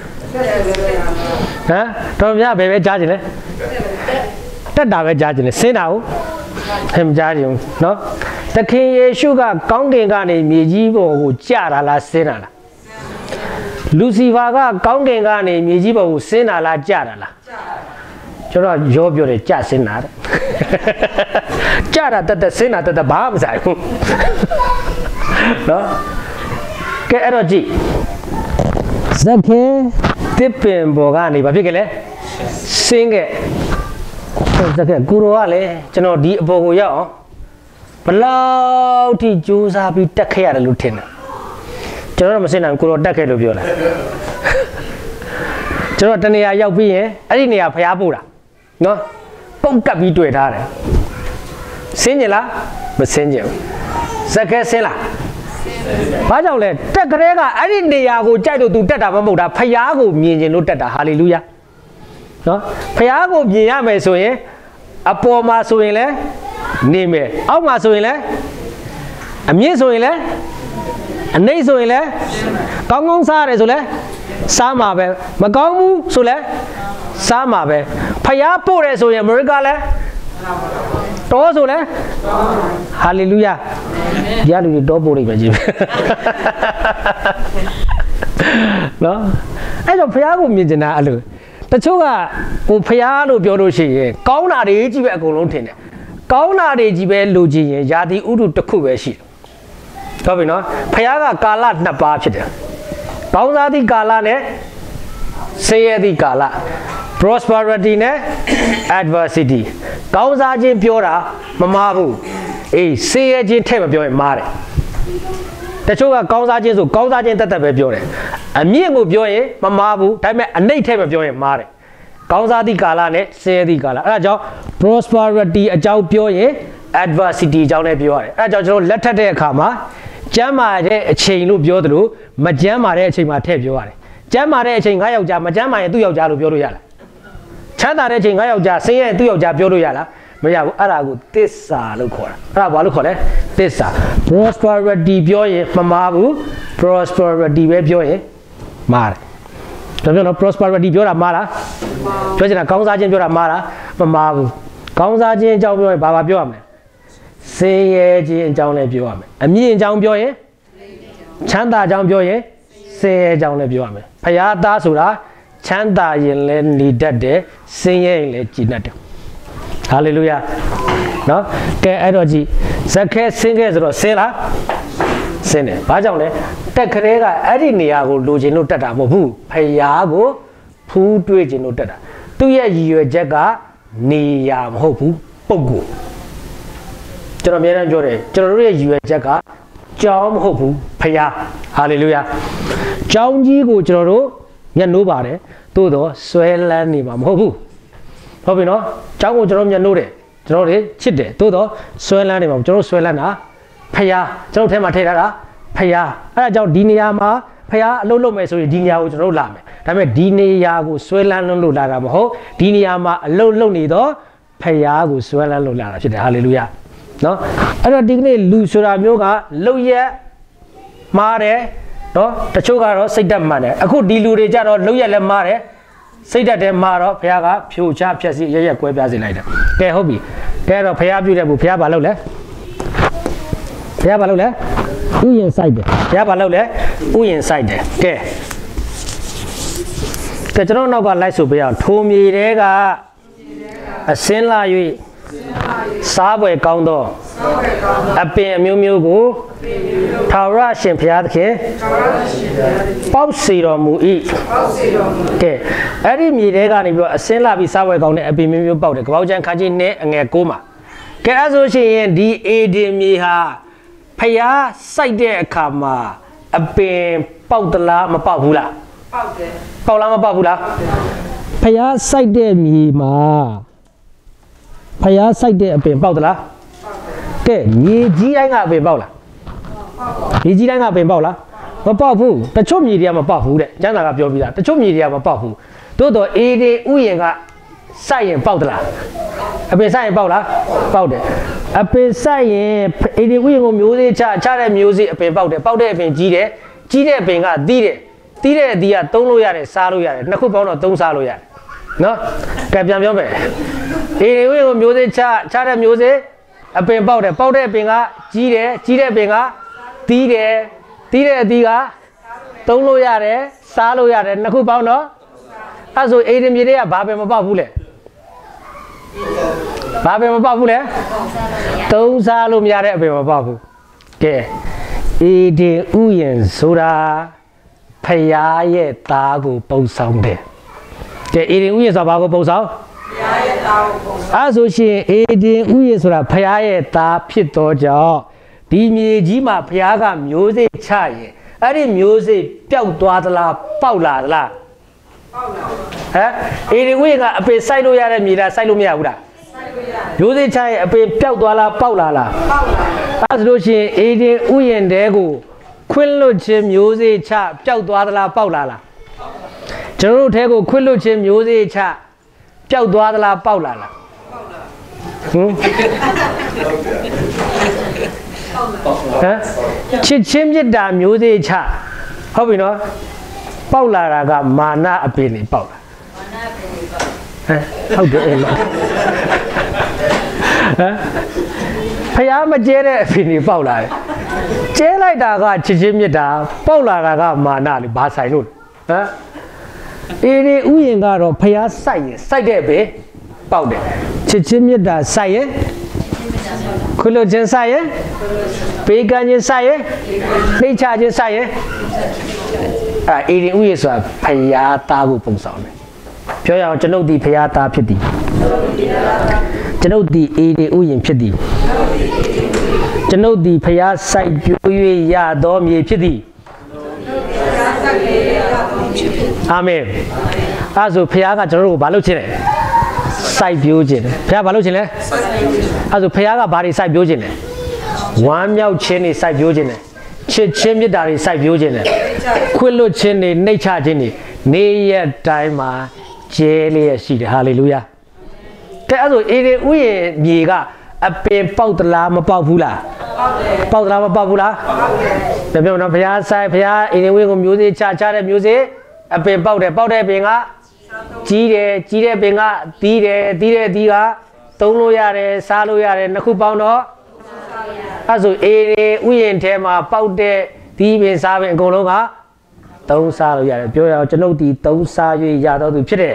မ်တော်များဘယ်ပဲကြားကြလဲတက်တာပဲကြားကြတယ်စင်းတာကိုဟမ်ကြားကြုံနော်သခင်ယေရှုကကောင်းကင်ကနေမြေကြီးပေါ်ကိုကျတာလားစင်းတာလားလူစီဖာကကောင်းကင်ကနေမြေကြီးပေါ်ကိုစင်းတာလားကျတာလားကျွန်တော်ရောပြောတယ်ကျစင်းတာတဲ့ကျတာတက်တက်စင်းတာတက်တက်ဘာမှမဆိုင်ဘူးနော်ကဲအဲ့တော့ကြည့်ဇက်ခဲတစ်ပင်ပေါ်ကနေဘာဖြစ်ခဲ့လဲစင်းခဲ့ဇက်ခဲကိုရောကလည်းကျွန်တော်ဒီအပေါ်ကိုရောက်အောင်ဘလောက်ထိကြိုးစားပြီးတက်ခဲ့ရတယ်လို့ထင်တယ်ကျွန်တော်မစင်နိုင်ကိုရောတက်ခဲ့လို့ပြောလားကျွန်တော်တနေရာရောက်ပြီးရင်အဲ့ဒီနေရာဖျားပို့တာနော်ပုတ်ကပ်ပြီးတွေ့ထားတယ်စင်းကျင်လားမစင်းကျင်ဘူးဇက်ခဲစင်းလားဘာကြောင့်လဲတက်ကလေးကအဲ့ဒီနေရာကိုကြိုက်လို့သူတက်တာမဟုတ်တာဖျားကိုမြင်ကျင်လို့တက်တာဟာလေလုယာနော်ဖျားကိုမြင်ရမယ်ဆိုရင်အပေါ်မှာဆိုရင်လည်းနေမယ်အောက်မှာဆိုရင်လည်းအမြင့်ဆိုရင်လည်းအနှိမ့်ဆိုရင်လည်းကောင်းကောင်းစားရတယ်ဆိုလည်းစားမှာပဲမကောင်းဘူးဆိုလည်းစားမှာပဲဖျားပို့တယ်ဆိုရင်အမေရိကလည်းတော်ဆိုလဲဟာလေလုယာရလူတွေတော်ပို့လိုက်ပဲကြည့်နော်အဲ့တော့ဖျားကိုမြင်ကျင်တာအဲ့လိုတချို့ကဟိုဖျားလို့ပြောလို့ရှိရင်ကောင်းတာတွေကြီးပဲအကုန်လုံးထင်တယ်ကောင်းတာတွေကြီးပဲလိုချင်ရင်ယာတိဥဒုတစ်ခုပဲရှိတယ်ဟုတ်ပြီနော်ဖျားကကာလနှစ်ပါးဖြစ်တယ်ကောင်းစားသည့်ကာလနဲ့ဆင်းရဲသည့်ကာလ prosperity နဲ့ adversity ကောင်းစားခြင်းပြောတာမမှားဘူးအေးဆင်းရဲခြင်းထည့်မပြောရင်မှားတယ်တချို့ကကောင်းစားခြင်းဆိုကောင်းစားခြင်းတက်တက်ပဲပြောတယ်အမြင့်ကိုပြောရင်မမှားဘူးဒါပေမဲ့အနှိမ့်ထည့်မပြောရင်မှားတယ်ကောင်းစားသည့်ကာလနဲ့ဆင်းရဲသည့်ကာလအဲ့ဒါကြောင့် prosperity အကြောင်းပြောရင် adversity အကြောင်းလည်းပြောရတယ်အဲ့ဒါကြောင့်ကျွန်တော်လက်ထပ်တဲ့အခါမှာကျမ်းမာတဲ့အချိန်လို့ပြောသလိုမကျမ်းမာတဲ့အချိန်မှာထည့်ပြောရတယ်ကျမ်းမာတဲ့အချိန်ငါယောက်ျားမကျမ်းမာရင်သူ့ယောက်ျားလို့ပြောလို့ရလားချမ်းသာတဲ့အချိန်ငါယောက်ျားဆင်းရဲသူ့ယောက်ျားပြောလို့ရလားမရဘူးအဲ့ဒါကိုသစ္စာလို့ခေါ်တာအဲ့ဒါဘာလို့ခေါ်လဲသစ္စာ prosperity ပြောရင်မမှားဘူး prosperity ပဲပြောရင်မှားတယ်ဒါပြောတော့ prosperity ပြောတာမှားလားပြောချင်တာကောင်းစားခြင်းပြောတာမှားလားမမှားဘူးကောင်းစားခြင်းအကြောင်းပြောရင်ဘာဘာပြောရမလဲဆင်းရဲခြင်းအကြောင်းလည်းပြောရမယ်အမြင့်အကြောင်းပြောရင်ချမ်းသာအကြောင်းပြောရင်ဆင်းရဲအကြောင်းလည်းပြောရမယ်ဖရာသားဆိုတာချမ်းသာရင်လည်းနေတတ်တယ်ဆင်းရဲရင်လည်းကြည်တတ်တယ်ဟာလေလုယာနော်ကဲအဲ့တော့ကြည့်ဇက်ခဲဆင်းခဲ့ဆိုတော့ဆင်းလားဆင်းတယ်ဘာကြောင့်လဲတက်ကလေးကအဲ့ဒီနေရာကိုလိုချင်လို့တက်တာမဟုတ်ဘူးဖရာကိုဖူးတွေးချင်လို့တက်တာသူ့ရဲ့ရည်ရွယ်ချက်ကနေရာမဟုတ်ဘူးပုံကိုကျွန်တော်အများအားပြောတယ်ကျွန်တော်တို့ရဲ့ရည်ရွယ်ချက်ကကြောင်းမဟုတ်ဘူးဖရာဟာလေလုယာကြောင်းကြီးကိုကျွန်တော်တို့မျက်နှိုးပါတယ်သို့တော့ဆွဲလန်းနေမှာမဟုတ်ဘူးဟုတ်ပြီနော်ကြောင်းကိုကျွန်တော်မျက်နှိုးတယ်ကျွန်တော်တွေချစ်တယ်သို့တော့ဆွဲလန်းနေမှာကျွန်တော်ဆွဲလန်းတာဖရာကျွန်တော်ထဲမှာထည့်ထားတာဖရာအဲ့ဒါကြောင့်ဒီနေရာမှာဖရာအလုပ်လုပ်မယ်ဆိုရင်ဒီနေရာကိုကျွန်တော်တို့လာမယ်ဒါပေမဲ့ဒီနေရာကိုဆွဲလန်းလို့လာတာမဟုတ်ဒီနေရာမှာအလုပ်လုပ်နေတော့ဖယားကိုဆွဲလန်းလို့လာတာဖြစ်တယ်ဟာလေလုယာနော်အဲ့တော့ဒီကနေ့လူဆိုတာမျိုးကလုတ်ရက်မားတယ်နော်တချို့ကတော့စိတ်ဓာတ်မှန်တယ်အခုဒီလူတွေကြတော့လုတ်ရက်လည်းမားတယ်စိတ်ဓာတ်တည်းမာတော့ဘုရားကဖြိုချဖြက်စီရရက်ကွဲပြားစေလိုက်တယ်ကဲဟုတ်ပြီကဲတော့ဘုရားပြုတဲ့ဘူးဘုရားဘာလုပ်လဲဘုရားဘာလုပ်လဲဥယျာဉ်စိုက်တယ်ဘုရားဘာလုပ်လဲဥယျာဉ်စိုက်တယ်ကဲကဲကျွန်တော်နောက်ကလိုက်ဆိုပေးအောင်ထိုမြေတဲကအစင်းလာ၍စားပွဲကောင်းသောအပင်အမျိုးမျိုးကိုထာဝရရှင်ဘုရားသခင်ပေါက်စီတော်မူ၏ကဲအဲ့ဒီမြေတဲကနေပြီးတော့အစင်းလာပြီးစားပွဲကောင်းတဲ့အပင်မျိုးမျိုးပေါက်တယ်ကပောက်ချမ်းခါကြီးနဲ့အငယ်ကိုးမှာကဲအဲ့ဆိုရှင်ဒီအေဒင်မြေဟာဘုရားစိုက်တဲ့အခါမှာအပင်ပေါက်သလားမပေါက်ဘူးလားပေါက်တယ်ပေါက်လားမပေါက်ဘူးလားဘုရားစိုက်တဲ့မြေမှာဘုရားစိုက်တဲ့အပင်ပေါက်သလားကဲမြေကြီးတိုင်းကအပင်ပေါက်လားမြေကြီးတိုင်းကအပင်ပေါက်လားမပေါက်ဘူးတချို့မြေတွေကမပေါက်ဘူးတဲ့ကျမ်းစာကပြောပြီးသားတချို့မြေတွေကမပေါက်ဘူးသို့တော့အေဒီဥယျာဉ်ကစိုက်ရင်ပေါက်သလားအပင်စိုက်ရင်ပေါက်လားပေါက်တယ်အပင်စိုက်ရင်အေဒီဥယျာဉ်ကိုမျိုးစေ့ချချတဲ့မျိုးစေ့အပင်ပေါက်တယ်ပေါက်တဲ့အပင်ကြီးတယ်ကြီးတဲ့အပင်ကသီးတယ်သီးတဲ့အသီးကသုံးလို့ရတယ်စားလို့ရတယ်နှစ်ခုပေါင်းတော့သုံးစားလို့ရတယ်နော်ကဲပြန်ပြောမယ်အေဒီဥယျာဉ်ကိုမျိုးစေ့ချချတဲ့မျိုးစေ့အပင်ပေါက်တယ်ပေါက်တဲ့အပင်ကကြီးတယ်ကြီးတဲ့အပင်ကသီးတယ်သီးတဲ့အသီးကသုံးလို့ရတယ်စားလို့ရတယ်နှစ်ခုပေါင်းတော့အဲ့ဆိုအေဒီမြေတွေကဘာပဲမပေါက်ဘူးလေဘာပဲမပေါက်ဘူးလေသုံးစားလို့မရတဲ့အပင်မပေါက်ဘူးကဲအေဒီဥယျာဉ်ဆိုတာဖယားရဲ့သားကိုပုံဆောင်တယ်ကဲအေဒီဥယျာဉ်ဆိုတာဘာကိုပုံဆောင်ဖယားရဲ့သားကိုပုံဆောင်အဲ့ဆိုရှင်အေဒီဥယျာဉ်ဆိုတာဖယားရဲ့သားဖြစ်သောကြောင့်ဒီမြေကြီးမှာဖယားကမျိုးစေ့ချရင်အဲ့ဒီမျိုးစေ့ပျောက်သွားသလားပေါက်လာသလားပေါက်လာဟမ်အေဒီဥယျာဉ်ကအပင်စိုက်လို့ရတဲ့မြေလားစိုက်လို့မရဘူးလားစိုက်လို့ရတယ်မျိုးစေ့ချရင်အပင်ပျောက်သွားလားပေါက်လာလားပေါက်လာအဲ့ဆိုလို့ရှင်အေဒီဥယျာဉ်တဲကိုခွင့်လွတ်ခြင်းမျိုးစေ့ချပျောက်သွားသလားပေါက်လာလားကျွန်တော်တို့ထဲကိုခွင့်လွတ်ခြင်းမျိုးစေ့ချပျောက်သွားသလားပေါက်လာလားပေါက်လာဟင်ဟမ်ချစ်ချင်းမြတ်တာမျိုးစေ့ချဟုတ်ပြီနော်ပေါက်လာတာကမာနအပင်တွေပေါက်လာမာနအပင်တွေပေါက်ဟမ်ဟုတ်တယ်အဲ့လိုဟမ်ဖယားမကျဲတဲ့အပင်တွေပေါက်လာတယ်ကျဲလိုက်တာကချစ်ချင်းမြတ်တာပေါက်လာတာကမာနလေဘာဆိုင်လို့ဟမ်အေဒီဥယျာဉ်ကတော့ဖယားစိုက်ရင်စိုက်တဲ့ပဲပေါက်တယ်ချစ်ချင်းမြတ်တာစိုက်ရင်ခွလို့ချင်းစိုက်ရင်ပေးကမ်းချင်းစိုက်ရင်နှိမ့်ချချင်းစိုက်ရင်အဲ့အေဒီဥယျာဉ်ဆိုတာဖယားသားကိုပုံဆောင်တယ်ပြောရအောင်ကျွန်ုပ်ဒီဖယားသားဖြစ်သည်ကျွန်ုပ်ဒီအေဒီဥယျာဉ်ဖြစ်သည်ကျွန်ုပ်ဒီဖယားစိုက်ပျိုး၍ရသောမြေဖြစ်သည်အာမင်အဲ့ဆိုဖယားကကျွန်တော်တို့ကိုဘာလုပ်ချင်လဲစိုက်ပျိုးခြင်းဖယားဘာလုပ်ချင်လဲအဲ့ဆိုဖယားကဘာတွေစိုက်ပျိုးခြင်းလဲဝမ်းမြောက်ခြင်းတွေစိုက်ပျိုးခြင်းလဲချစ်ချင်းမြတ်တာတွေစိုက်ပျိုးခြင်းလဲခွင့်လွတ်ခြင်းတွေနှိမ့်ချခြင်းတွေနေရက်တိုင်းမှာကျဲလျက်ရှိတယ်ဟာလေလုယာကဲအဲ့ဆိုအေဒီဥယျာဉ်မြေကအပင်ပေါက်သလားမပေါက်ဘူးလားပေါက်တယ်ပေါက်သလားမပေါက်ဘူးလားပေါက်တယ်ပြောပြောနော်ဘုရားဆိုင်ဘုရားအေဒီဥယျာဉ်ကိုမျိုးစေ့ချချတဲ့မျိုးစေ့အပင်ပေါက်တယ်ပေါက်တဲ့ပင်ကကြီးတယ်ကြီးတဲ့ပင်ကသီးတယ်သီးတဲ့သီးကသုံးလို့ရတယ်စားလို့ရတယ်နှစ်ခုပေါင်းတော့အဲ့ဆိုအေဒီဥယျာဉ်ထဲမှာပေါက်တဲ့သီးပင်စားပင်အကုန်လုံးကသုံးစားလို့ရတယ်ပြောရအောင်ကျွန်ုပ်ဒီသုံးစား၍ရတော့သူဖြစ်တယ်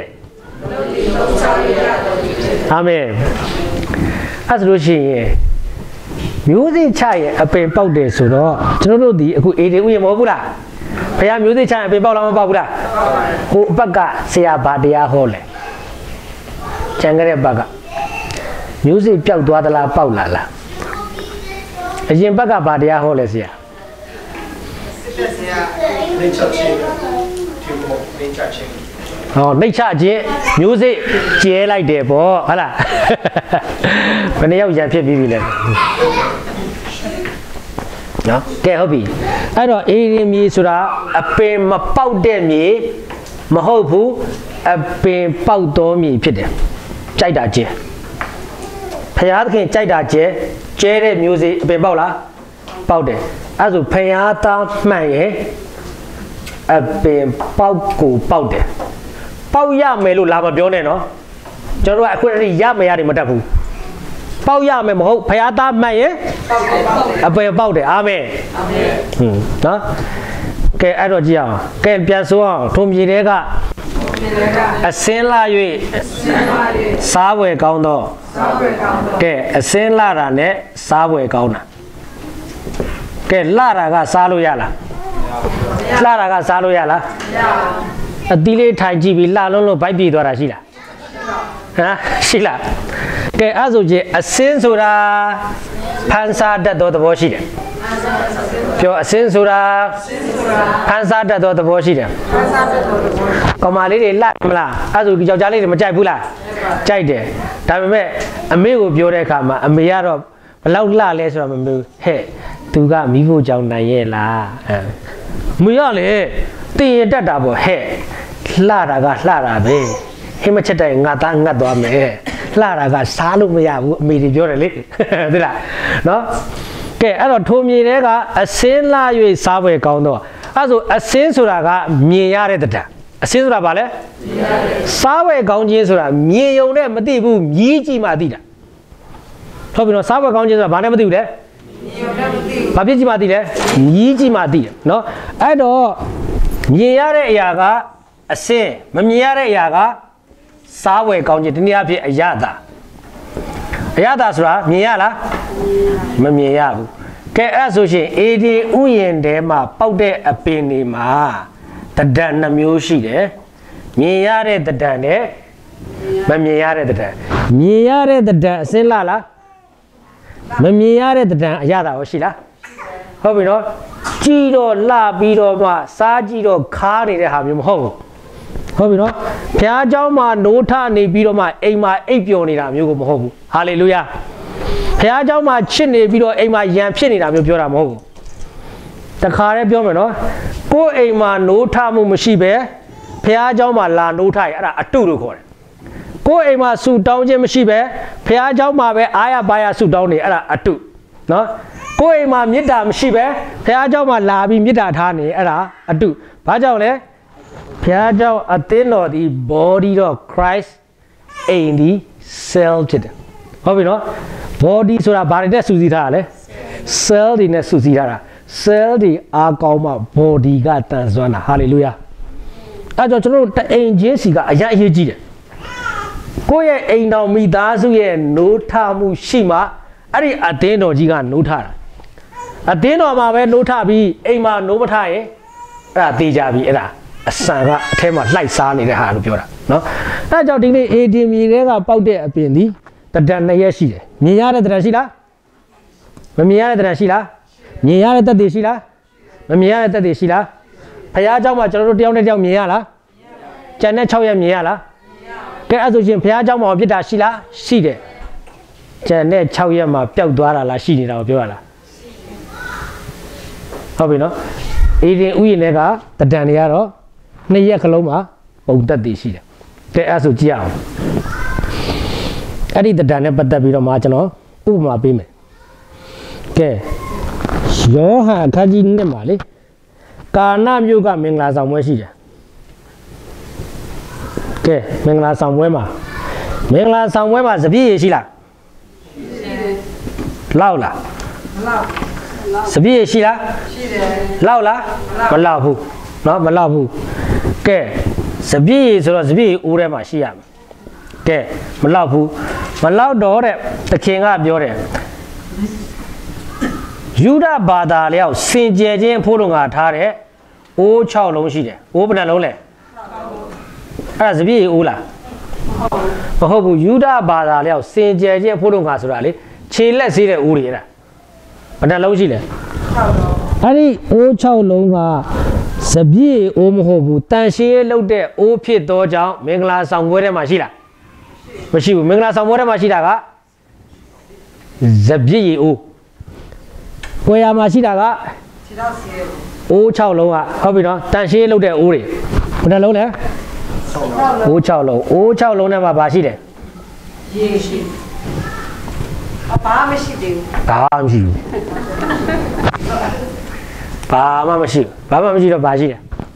အာမင်အဲ့ဆိုလို့ရှိရင်မျိုးစေ့ချရဲ့အပင်ပေါက်တယ်ဆိုတော့ကျွန်တော်တို့ဒီအခုအေဒီဥယျာဉ်မဟုတ်ဘူးလားဘုရားမျိုးစေ့ချရင်အပင်ပေါက်လားမပေါက်ဘူးလားဟိုအပတ်ကဆရာဘာတရားဟောလဲကျန်ခဲ့တဲ့ဘက်ကမျိုးစေ့ပျောက်သွားသလားပေါက်လာလားအရင်ဘက်ကဘာတရားဟောလဲဆရာဆရာနှိမ့်ချခြင်းဒီမို့နှိမ့်ချခြင်းဟောနှိမ့်ချခြင်းမျိုးစေ့ကျဲလိုက်တယ်ပေါ့ဟုတ်လားဘယ်နှယောက်ရံဖြစ်ပြီးပြီလဲနော်ကဲဟုတ်ပြီအဲ့တော့အေဒီမြေဆိုတာအပင်မပေါက်တဲ့မြေမဟုတ်ဘူးအပင်ပေါက်သောမြေဖြစ်တယ်ကြိုက်တာကျဲရားသခင်ကြိုက်တာကျဲကျဲတဲ့မျိုးစေ့အပင်ပေါက်လားပေါက်တယ်အဲ့ဒါဆိုဖယားသားမှန်ရဲ့အပင်ပေါက်ကိုပေါက်တယ်ပေါက်ရမယ်လို့လာမပြောနဲ့နော်ကျွန်တော်တို့ကအခုတည်းရမယ်ရတယ်မတတ်ဘူးပေါက်ရမယ်မဟုတ်ဖယားသားမှန်ရဲ့အပင်ပေါက်တယ်အာမင်အာမင်ဟွန်းနော်ကဲအဲ့တော့ကြည့်အောင်ကဲပြန်ဆိုအောင်ထုံမြေတဲကအစင်းလာ၍စားဝယ်ကောင်းတော့ကဲအစင်းလာတာနဲ့စားဝယ်ကောင်းတာကဲလာတာကစားလို့ရလားလာတာကစားလို့ရလားမရဘူးအသီးလေးထိုင်ကြည့်ပြီးလှလုံးလို့ဗိုက်ပြေးသွားတာရှိလားဟမ်ရှိလားကဲအဲ့ဆိုချင်းအစင်းဆိုတာဖန်ဆာတတ်သောသဘောရှိတယ်ပြောအစင်းဆိုတာဖန်ဆာတတ်သောသဘောရှိတယ်ဖန်ဆာတတ်သောသဘောကောင်မလေးတွေလှမလားအဲ့ဆိုယောက်ျားလေးတွေမကြိုက်ဘူးလားကြိုက်တယ်ဒါပေမဲ့အမေကိုပြောတဲ့အခါမှာအမေကတော့ဘလောက်လှလဲဆိုတာမမေးဟဲ့သူကမိဖို့ကြောင့်နိုင်ရဲ့လားအဲမရလေတင်ရတတ်တာပေါ့ဟဲ့လှတာကလှတာပဲဟင်းမချက်တဲ့ငါသားငတ်သွားမယ်လှတာကစားလို့မရဘူးအမေတွေပြောတယ်လေသိလားနော်ကဲအဲ့တော့ထိုမြေတဲကအစင်းလာ၍စားပွဲကောင်းတော့အဲ့ဆိုအစင်းဆိုတာကမြင်ရတဲ့တံအစင်းဆိုတာဘာလဲစားပွဲကောင်းခြင်းဆိုတာမြင်ုံနဲ့မသိဘူးမြည်ကြည့်မှသိတာဟုတ်ပြီနော်စားပွဲကောင်းခြင်းဆိုတာဘာနဲ့မသိဘူးလဲဘာဖြစ်ကြည့်မှသိလဲမြည်ကြည့်မှသိတယ်နော်အဲ့တော့မြင်ရတဲ့အရာကအစင်းမမြင်ရတဲ့အရာကစားဝယ်ကောင်းခြင်းဒီနေ့အဖြစ်အရသာအရသာဆိုတာမြင်ရလားမမြင်ရဘူးကဲအဲ့ဆိုရှင်အေဒီဥယျာဉ်ထဲမှာပေါက်တဲ့အပင်တွေမှာတဒံနှမျိုးရှိတယ်မြင်ရတဲ့တဒံနဲ့မမြင်ရတဲ့တဒံမြင်ရတဲ့တဒံအစင်းလားလားမမြင်ရတဲ့တဒံအရသာရောရှိလားဟုတ်ပြီနော်ကြည်တော့လှပြီးတော့မှစားကြည့်တော့ခါနေတဲ့ဟာမျိုးမဟုတ်ဘူးဟုတ်ပြီနော်ဘုရားเจ้าမှာနိုးထနေပြီးတော့မှအိမ်မှာအိပ်ပျော်နေတာမျိုးကိုမဟုတ်ဘူးဟာလေလုယာဘုရားเจ้าမှာချစ်နေပြီးတော့အိမ်မှာယံဖြစ်နေတာမျိုးပြောတာမဟုတ်ဘူးတခါတည်းပြောမယ်နော်ကိုယ်အိမ်မှာနိုးထမှုမရှိပဲဘုရားเจ้าမှာလာနိုးထရအဲ့ဒါအတုလို့ခေါ်တယ်ကိုယ်အိမ်မှာဆူတောင်းခြင်းမရှိပဲဘုရားเจ้าမှာပဲအားရပါရဆူတောင်းနေအဲ့ဒါအတုနော်ကိုယ်အိမ်မှာမေတ္တာမရှိပဲဘုရားเจ้าမှာလာပြီးမေတ္တာထားနေအဲ့ဒါအတုဘာကြောင့်လဲဘုရားเจ้าအသင်းတော်ဒီ body တော့ Christ အိမ်ဒီ cell ဖြစ်တယ်ဟုတ်ပြီနော် body ဆိုတာဘာတွေနဲ့စုစည်းထားတာလဲ cell တွေနဲ့စုစည်းထားတာ cell တွေအားကောင်းမှ body ကတန်ဆွမ်းတာ hallelujah အဲ့တော့ကျွန်တော်တို့တအိမ်ချင်းစီကအရင်အရေးကြီးတယ်ကိုယ့်ရဲ့အိမ်တော်မိသားစုရဲ့နိုးထမှုရှိမှအဲ့ဒီအသင်းတော်ကြီးကနိုးထတာအသင်းတော်မှာပဲနိုးထပြီးအိမ်မှာနိုးမထရင်အဲ့ဒါသေချာပြီအဲ့ဒါအဆန်ကအထဲမှာလှိုက်စားနေတဲ့ဟာလို့ပြောတာနော်အဲကြောင့်ဒီနေ့ အေ တီ အမ် တွေကပေါက်တဲ့အပင်ဒီတဒံနှစ်ရက်ရှိတယ်မြင်ရတဲ့တဒံရှိလားမမြင်ရတဲ့တဒံရှိလားမြင်ရတဲ့တက်တွေရှိလားမမြင်ရတဲ့တက်တွေရှိလားဖခင်เจ้าမှာကျွန်တော်တို့တယောက်နဲ့တယောက်မြင်ရလားကျန်တဲ့၆ရက်မြင်ရလားကဲအဲ့ဆိုရှင်ဖခင်เจ้าမှာပြစ်တာရှိလားရှိတယ်ကျန်တဲ့၆ရက်မှာပျောက်သွားတာလားရှိနေတာကိုပြောရလားဟုတ်ပြီနော်အေဒီဥယျာဉ်တွေကတဒံတွေကတော့နှစ်ရက်ကလုံးမှာပုံသက်တည်ရှိတယ်ကဲအဲ့ဆိုကြည့်အောင်အဲ့ဒီတဒံနဲ့ပတ်သက်ပြီးတော့မှကျွန်တော်ဥပမာပေးမယ်ကဲယောဟန်အခန်းကြီးနှစ်မှာလေကာနမြို့ကမင်္ဂလာဆောင်ပွဲရှိတယ်ကဲမင်္ဂလာဆောင်ပွဲမှာမင်္ဂလာဆောင်ပွဲမှာစပြည့်ရရှိလားရှိတယ်လောက်လားမလောက်စပြည့်ရရှိလားရှိတယ်လောက်လားမလောက်ဘူးเนาะမလောက်ဘူးကဲစပြည့်ဆိုတော့စပြည့်အိုးထဲမှာရှိရမယ်ကဲမလောက်ဘူးမလောက်တော့တဲ့တခင်ကပြောတယ်ယူဒဘာသာလျောက်စင်ကြယ်ခြင်းဖို့လုံငါထားတဲ့အိုး၆လုံးရှိတယ်အိုးဘယ်နှလုံးလဲအဲ့ဒါစပြည့်အိုးလားမဟုတ်ဘူးယူဒဘာသာလျောက်စင်ကြယ်ခြင်းဖို့လုံငါဆိုတာလေခြေလက်စေးတဲ့အိုးတွေအဲ့ဒါဘယ်နှလုံးရှိလဲအဲ့ဒီအိုး၆လုံးကစပြည့်အိုးမဟုတ်ဘူးတန်ရှင်းလောက်တဲ့အိုးဖြစ်သောကြောင့်မင်္ဂလာဆောင်ပွဲထဲမှာရှိလားမရှိဘူးမင်္ဂလာဆောင်ပွဲထဲမှာရှိတာကစပြည့်အိုးပွဲရမှာရှိတာကခြေထောက်ဆေးအိုး၆လုံးကဟုတ်ပြီနော်တန်ရှင်းလောက်တဲ့အိုးတွေဘယ်နှလုံးလဲအိုး၆လုံးအိုး၆လုံးထဲမှာဘာရှိတယ်ရေရှိဘာမှမရှိသေးဘူးဘာမှမရှိဘူးဘာမှမရှိဘူးဘာမှမရှိတော့ဘာရှိလဲ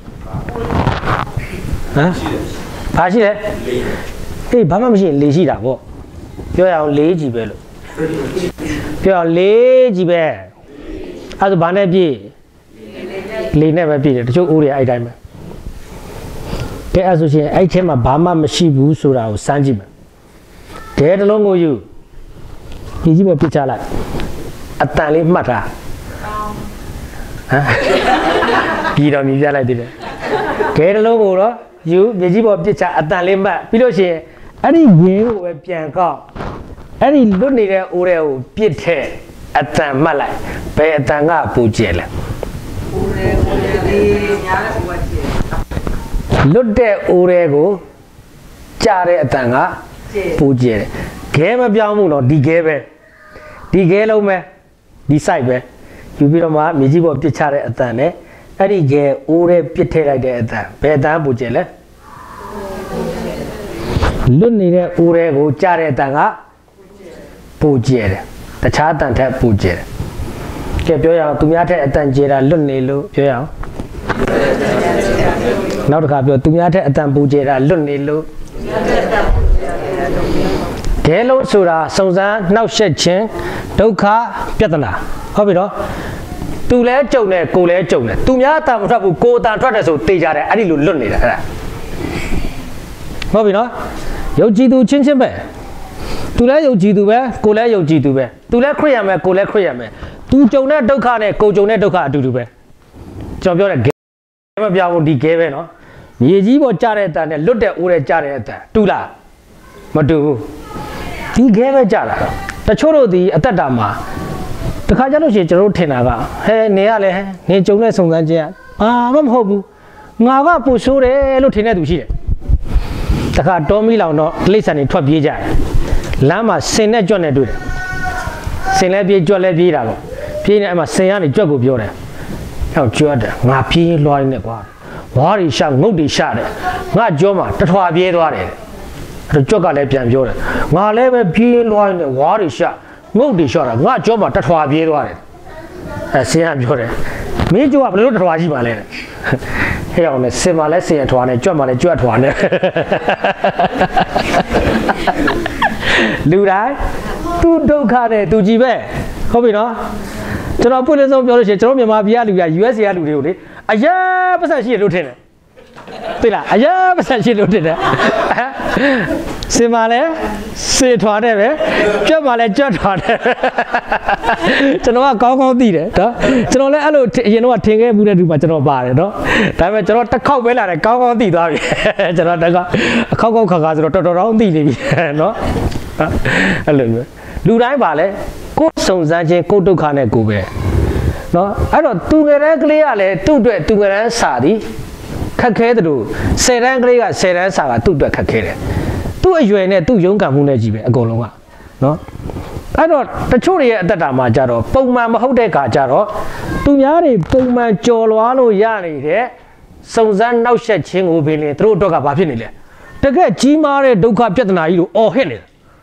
ဟမ်ဘာရှိလဲအေးဘာမှမရှိရင်လေရှိတာပေါ့ပြောရအောင်လေးကြီးပဲလို့ပြောအောင်လေးကြီးပဲအဲ့ဒါဘာနဲ့ပြည့်လေးနဲ့ပဲပြည့်တယ်တချို့ဦးတွေအဲ့တိုင်းပဲကဲအဲ့ဆိုရှင်အဲ့ထဲမှာဘာမှမရှိဘူးဆိုတာကိုစမ်းကြည့်မယ်ဒဲတလုံးကိုယူဒီကြီးပေါ်ပြချလိုက်အတန်လေးမှတ်တာဟမ်ပြီးတော့မြည်ပြလိုက်သေးတယ်ဒဲတလုံးကိုတော့ယူမြေကြီးပေါ်ပြချအတန်လေးမှတ်ပြီးလို့ရှိရင်အဲ့ဒီရင်းကိုပဲပြန်ကောက်အဲ့ဒီလွတ်နေတဲ့အိုးတွေကိုပြစ်တဲ့အတန်မှတ်လိုက်ဘယ်အတန်ကပူကျဲလဲအိုးရဲအိုးရဲလေးညားတဲ့ဘဝကျဲလွတ်တဲ့အိုးတွေကိုကြားတဲ့အတန်ကပူကျဲတယ်ခဲမပြောင်းဘူးတော့ဒီခဲပဲဒီခဲလုံးပဲဒီ site ပဲယူပြီးတော့မှမြေကြီးပေါ်ပြစ်ချတဲ့အတန်နဲ့အဲ့ဒီခဲအိုးတွေပြစ်ထည့်လိုက်တဲ့အတန်ဘယ်အတန်ပူကျဲလဲလွတ်နေတဲ့အိုးတွေကိုကြားတဲ့အတန်ကပူကျဲတယ်တခြားအတန်ထက်ပူကျဲတယ်ကဲပြောရအောင်သူများထက်အတန်ကျဲတာလွတ်နေလို့ပြောရအောင်နောက်တစ်ခါပြောသူများထက်အတန်ပူကျဲတာလွတ်နေလို့ဒဲလို့ဆိုတာစုံစမ်းနှောက်ယှက်ခြင်းဒုက္ခပြဿနာဟုတ်ပြီနော်သူလဲကြုံတယ်ကိုလဲကြုံတယ်သူများအတန်မထွက်ဘူးကိုအတန်ထွက်တယ်ဆိုသိကြတယ်အဲ့ဒီလိုလွတ်နေတာအဲ့ဒါဟုတ်ပြီနော်ယုံကြည်သူချင်းချင်းပဲသူလဲယုံကြည်သူပဲကိုလဲယုံကြည်သူပဲသူလဲခရစ်ယာန်ပဲကိုလဲခရစ်ယာန်ပဲသူကြုံတဲ့ဒုက္ခနဲ့ကိုကြုံတဲ့ဒုက္ခအတူတူပဲကျွန်တော်ပြောတယ်ဂဲမပြောင်းဘူးဒီဂဲပဲနော်မြေကြီးပေါ်ကြားတဲ့အတန်နဲ့လွတ်တဲ့အိုးတဲ့ကြားတဲ့အတန်တူလားမတူဘူးဒီဂဲပဲကြားတာတချို့တို့ဒီအသက်တာမှာတခါကြလို့ရှိရင်ကျွန်တော်တို့ထင်တာကဟဲနေရလဲနေကြုံတဲ့စုံစမ်းခြင်းအာမမဟုတ်ဘူးငါကပူဆိုးတယ်လို့ထင်တဲ့သူရှိတယ်တခါတောမီလောင်တော့တိရစ္ဆာန်တွေထွက်ပြေးကြတယ်လမ်းမှာဆင်နဲ့ကြွက်နဲ့တွေ့တယ်ဆင်လဲပြေးကြွက်လဲပြေးတာပေါ့ပြေးနေအဲ့မှာဆင်ကနေကြွက်ကိုပြောတယ်ဟောကြွက်တယ်ငါပြေးလွှားနေကွာဝါးတွေရှာငုတ်တွေရှာတယ်ငါကြောမှာတထွာပြေးသွားတယ်အဲ့တော့ကြွက်ကလည်းပြန်ပြောတယ်ငါလည်းပဲပြေးလွှားနေဝါးတွေရှာငုတ်တွေရှာတာငါကြောမှာတထွာပြေးသွားတယ်အဲဆင်ကပြောတယ်မင်းကြောကဘယ်လိုတထွာရှိပါလဲဟဲ့အောင်နဲ့ဆင်မလဲဆင်ရထွာနဲ့ကြွက်မလဲကြွက်ထွာနဲ့လူတိုင်းသူဒုက္ခနဲ့သူကြည်ပဲဟုတ်ပြီနော်ကျွန်တော်ပွင့်လင်းဆုံးပြောလို့ရှိရင်ကျွန်တော်မြန်မာပြည်ကလူက U S A ကလူတွေကိုလေအရာပတ်သက်ရှိရလို့ထင်တယ်သိလားအရာပတ်သက်ရှိလို့ထင်တယ်စင်မလဲစေထွားတယ်ပဲကြွက်မလဲကြွက်ထွားတယ်ကျွန်တော်ကကောင်းကောင်းသိတယ်နော်ကျွန်တော်လည်းအဲ့လိုအရင်တော့ထင်ခဲ့မှုတဲ့သူမှာကျွန်တော်ပါတယ်နော်ဒါပေမဲ့ကျွန်တော်တစ်ခေါက်ပဲလာတယ်ကောင်းကောင်းသိသွားပြီကျွန်တော်တကအခေါက်ခေါက်ခါခါဆိုတော့တော်တော်တောင်းသိနေပြီနော်အဲ့လိုမျိုးလူတိုင်းပါလဲကိုယ်စုံစမ်းခြင်းကိုယ်ဒုက္ခနဲ့ကိုယ်ပဲနော်အဲ့တော့သူငယ်တန်းကလေးကလည်းသူ့အတွက်သူငယ်တန်းစာသည်ခက်ခဲတယ်လို့ဆယ်တန်းကလေးကဆယ်တန်းစာကသူ့အတွက်ခက်ခဲတယ်သူ့အရွယ်နဲ့သူ့ရုန်းကန်မှုနဲ့ကြီးပဲအကုန်လုံးကနော်အဲ့တော့တချို့တွေရဲ့အသက်တာမှာကြတော့ပုံမှန်မဟုတ်တဲ့ခါကြတော့သူများတွေပုံမှန်ကြော်လွားလို့ရနေတဲ့စုံစမ်းနှောက်ယှက်ခြင်းကိုပင်လေသူတို့အတွက်ကဘာဖြစ်နေလဲတကယ်ကြီးမားတဲ့ဒုက္ခပြဿနာကြီးကိုအော်ဟစ်နေတယ်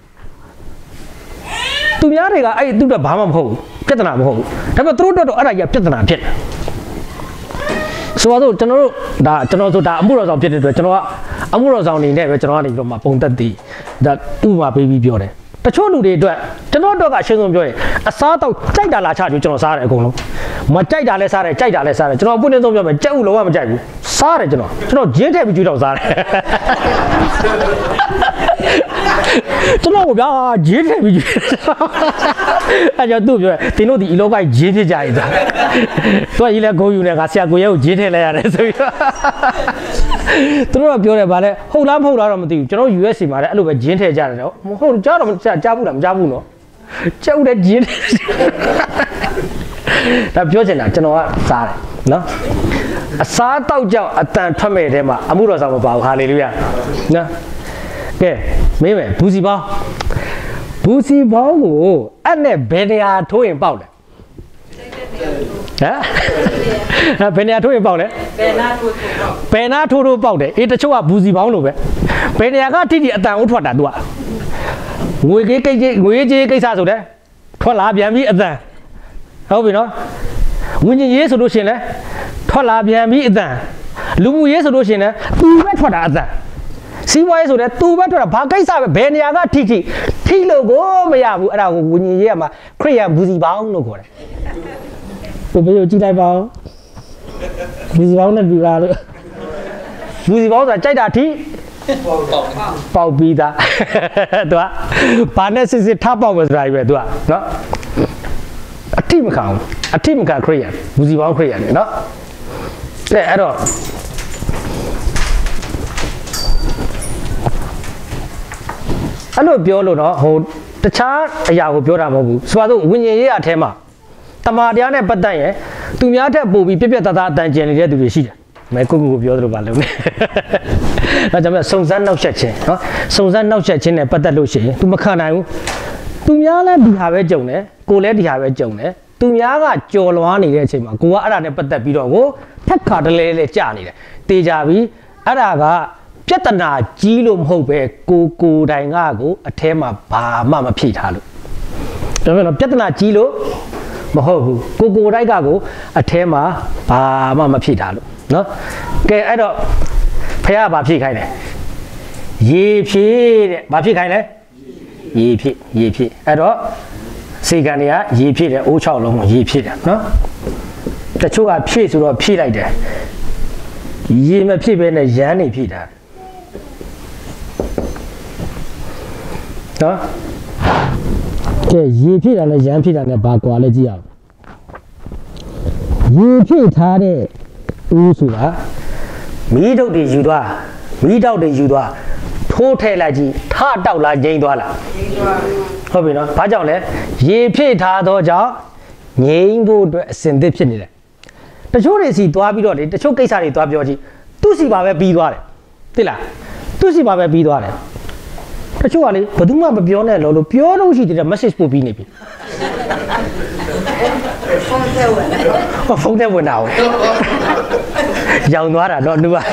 သူများတွေကအဲ့သူ့အတွက်ဘာမှမဟုတ်ဘူးပြဿနာမဟုတ်ဘူးဒါပေမဲ့သူတို့တော့အဲ့ဒါကြီးပြဿနာဖြစ်တယ်ဆိုတော့ကျွန်တော်တို့ဒါကျွန်တော်တို့ဒါအမှုတော်ဆောင်ဖြစ်တဲ့အတွက်ကျွန်တော်ကအမှုတော်ဆောင်နေနဲ့ပဲကျွန်တော်ကနေပြီးတော့မှပုံသက်တည်ဒါဥပမာပေးပြီးပြောတယ်တချို့လူတွေအတွက်ကျွန်တော်တို့ကအရှင်းဆုံးပြောရင်အစားတော့ကြိုက်တာလာချကြကျွန်တော်စားတယ်အကုန်လုံးမကြိုက်တာလဲစားတယ်ကြိုက်တာလဲစားတယ်ကျွန်တော်ပွင့်နေဆုံးပြောမယ်ကြက်ဥလုံးဝမကြိုက်ဘူးစားတယ်ကျွန်တော်ကျွန်တော်ဂျင်းထည့်ပြီးကျွေးတော့စားတယ်ကျွန်တော်ကဗျာဂျင်းထည့်ပြီးကျွေးအဲ့ကြောင့်သူ့ပြောတင်တို့ဒီအလောကဂျင်းဖြစ်ကြရည်သားသူကကြီးလဲဂုံယူနေငါဆရာကိုရဲကိုဂျင်းထည့်လိုက်ရတယ်ဆိုပြီးသူတို့ကပြောတယ်ဗာလဲဟုတ်လားမဟုတ်လားတော့မသိဘူးကျွန်တော် U S A မှာလည်းအဲ့လိုပဲဂျင်းထည့်ကြတယ်တော့မဟုတ်ကြားတော့ကြားဘူးလားမကြားဘူးနော်ကြောက်တဲ့ဂျင်းဒါပြောချင်တာကျွန်တော်ကစားတယ်နော်အစားတောက်ကြောင့်အတန်ထွက်မဲ့တဲမှာအမှုတော်ဆောင်မပါဘူးဟာလေလုယာနော်ကဲမင်းမယ်ဘူစီပေါင်းဘူစီပေါင်းကိုအဲ့နဲ့ဘယ်နေရာထိုးရင်ပေါက်လဲဟမ်ဘယ်နေရာထိုးရင်ပေါက်လဲဘယ်နာထိုးထိုးပေါက်ဘယ်နာထိုးထိုးပေါက်တယ်အေးတချို့ကဘူစီပေါင်းလို့ပဲဘယ်နေရာကထိထိအတန်ဦးထွက်တာသူကငွေကြေးကိစ္စငွေကြေးကိစ္စဆိုတဲ့ထွက်လာပြန်ပြီအတန်ဟုတ်ပြီနော်ဝိညာဉ်ရေးဆိုလို့ရှိရင်လည်းထွက်လာပြန်ပြီအတန်လူမှုရေးဆိုလို့ရှိရင်လည်းသူပဲထွက်တာအတန်စီးပွားရေးဆိုလည်းသူပဲထွက်တာဘာကိစ္စပဲဘယ်နေရာကထိထိထိလို့ကိုမရဘူးအဲ့ဒါကိုဝိညာဉ်ရေးကမှခရိယာဘူစီပေါင်းလို့ခေါ်တယ်ကိုဘေးကိုကြည့်လိုက်ပါဦးဘူစီပေါင်းနဲ့ပြလာလို့ဘူစီပေါင်းဆိုတာကြိုက်တာထိပေါက်ပြီးသားသူကဘာနဲ့စစ်စစ်ထားပေါက်ပဲဆိုတာကြီးပဲသူကနော်အထိမခံဘူးအထိမခံခရိယာဘူစီပေါင်းခရိယာနော်တဲ့အဲ့တော့အဲ့လိုပြောလို့နော်ဟိုတခြားအရာကိုပြောတာမဟုတ်ဘူးဆိုပါစို့ဝိညာဉ်ရေးအထဲမှာတမာတရားနဲ့ပတ်သက်ရင်သူများထက်ပိုပြီးပြက်ပြက်သားသားအတန်ကျင်နေတဲ့သူတွေရှိတယ်မဲကိုကိုကိုပြောသလိုပါလုံးနဲ့ဒါကြောင့်မဲ့စုံစမ်းနှောက်ယှက်ခြင်းနော်စုံစမ်းနှောက်ယှက်ခြင်းနဲ့ပတ်သက်လို့ရှိရင် तू မခံနိုင်ဘူးသူများလည်းဒီဟာပဲကြုံတယ်ကိုလည်းဒီဟာပဲကြုံတယ်သူများကကြော်လွားနေတဲ့အချိန်မှာကိုကအဲ့ဒါနဲ့ပတ်သက်ပြီးတော့ကိုထက်ခါတလဲလဲကြာနေတယ်တေးကြပြီအဲ့ဒါကပြဿနာကြီးလို့မဟုတ်ပဲကိုကိုတိုင်ကကိုအထဲမှာဘာမှမဖြေထားလို့ဒါပေမဲ့ပြဿနာကြီးလို့မဟုတ်ဘူးကိုကိုတိုက်ကကိုအထဲမှာဘာမှမဖြေထားလို့နော်ကဲအဲ့တော့ဖះဘာဖြေခိုင်းလဲရေဖြေတဲ့ဘာဖြေခိုင်းလဲရေဖြေရေဖြေအဲ့တော့စေကန်တွေကရေဖြေတယ်အိုး၆လုံးကိုရေဖြေတယ်နော်တချို့ကဖြေဆိုတော့ဖြေလိုက်တယ်ရေမဖြေပဲနဲ့ရမ်းနေဖြေတာနော်ကဲရေဖြည့်တာနဲ့ရမ်းဖြည့်တာနဲ့ဘာကွာလဲကြည့်အောင်ရေဖြည့်ထားတဲ့ဦးဆိုတာမီးတုပ်တွေယူသွားမီးတောက်တွေယူသွားထိုးထည့်လိုက်ကြည့်ထတောက်လာငိမ့်သွားလားငိမ့်သွားဟုတ်ပြီနော်ဘာကြောင့်လဲရေဖြည့်ထားသောကြောင့်ငိမ့်ဖို့အတွက်အစဉ်သစ်ဖြစ်နေတယ်တချို့တွေစီသွားပြီးတော့လေတချို့ကိစ္စတွေသွားပြောကြည့်သူ့စီပါပဲပြီးသွားတယ်သိလားသူ့စီပါပဲပြီးသွားတယ်တချို့ကလေဘယ်သူမှမပြောနဲ့လို့လို့ပြောလို့ရှိတယ် message ပို့ပြီးနေပြီဖုန်းထဲဝင်ဟောဖုန်းထဲဝင်တာဟုတ်ရောင်သွားတာတော့လူက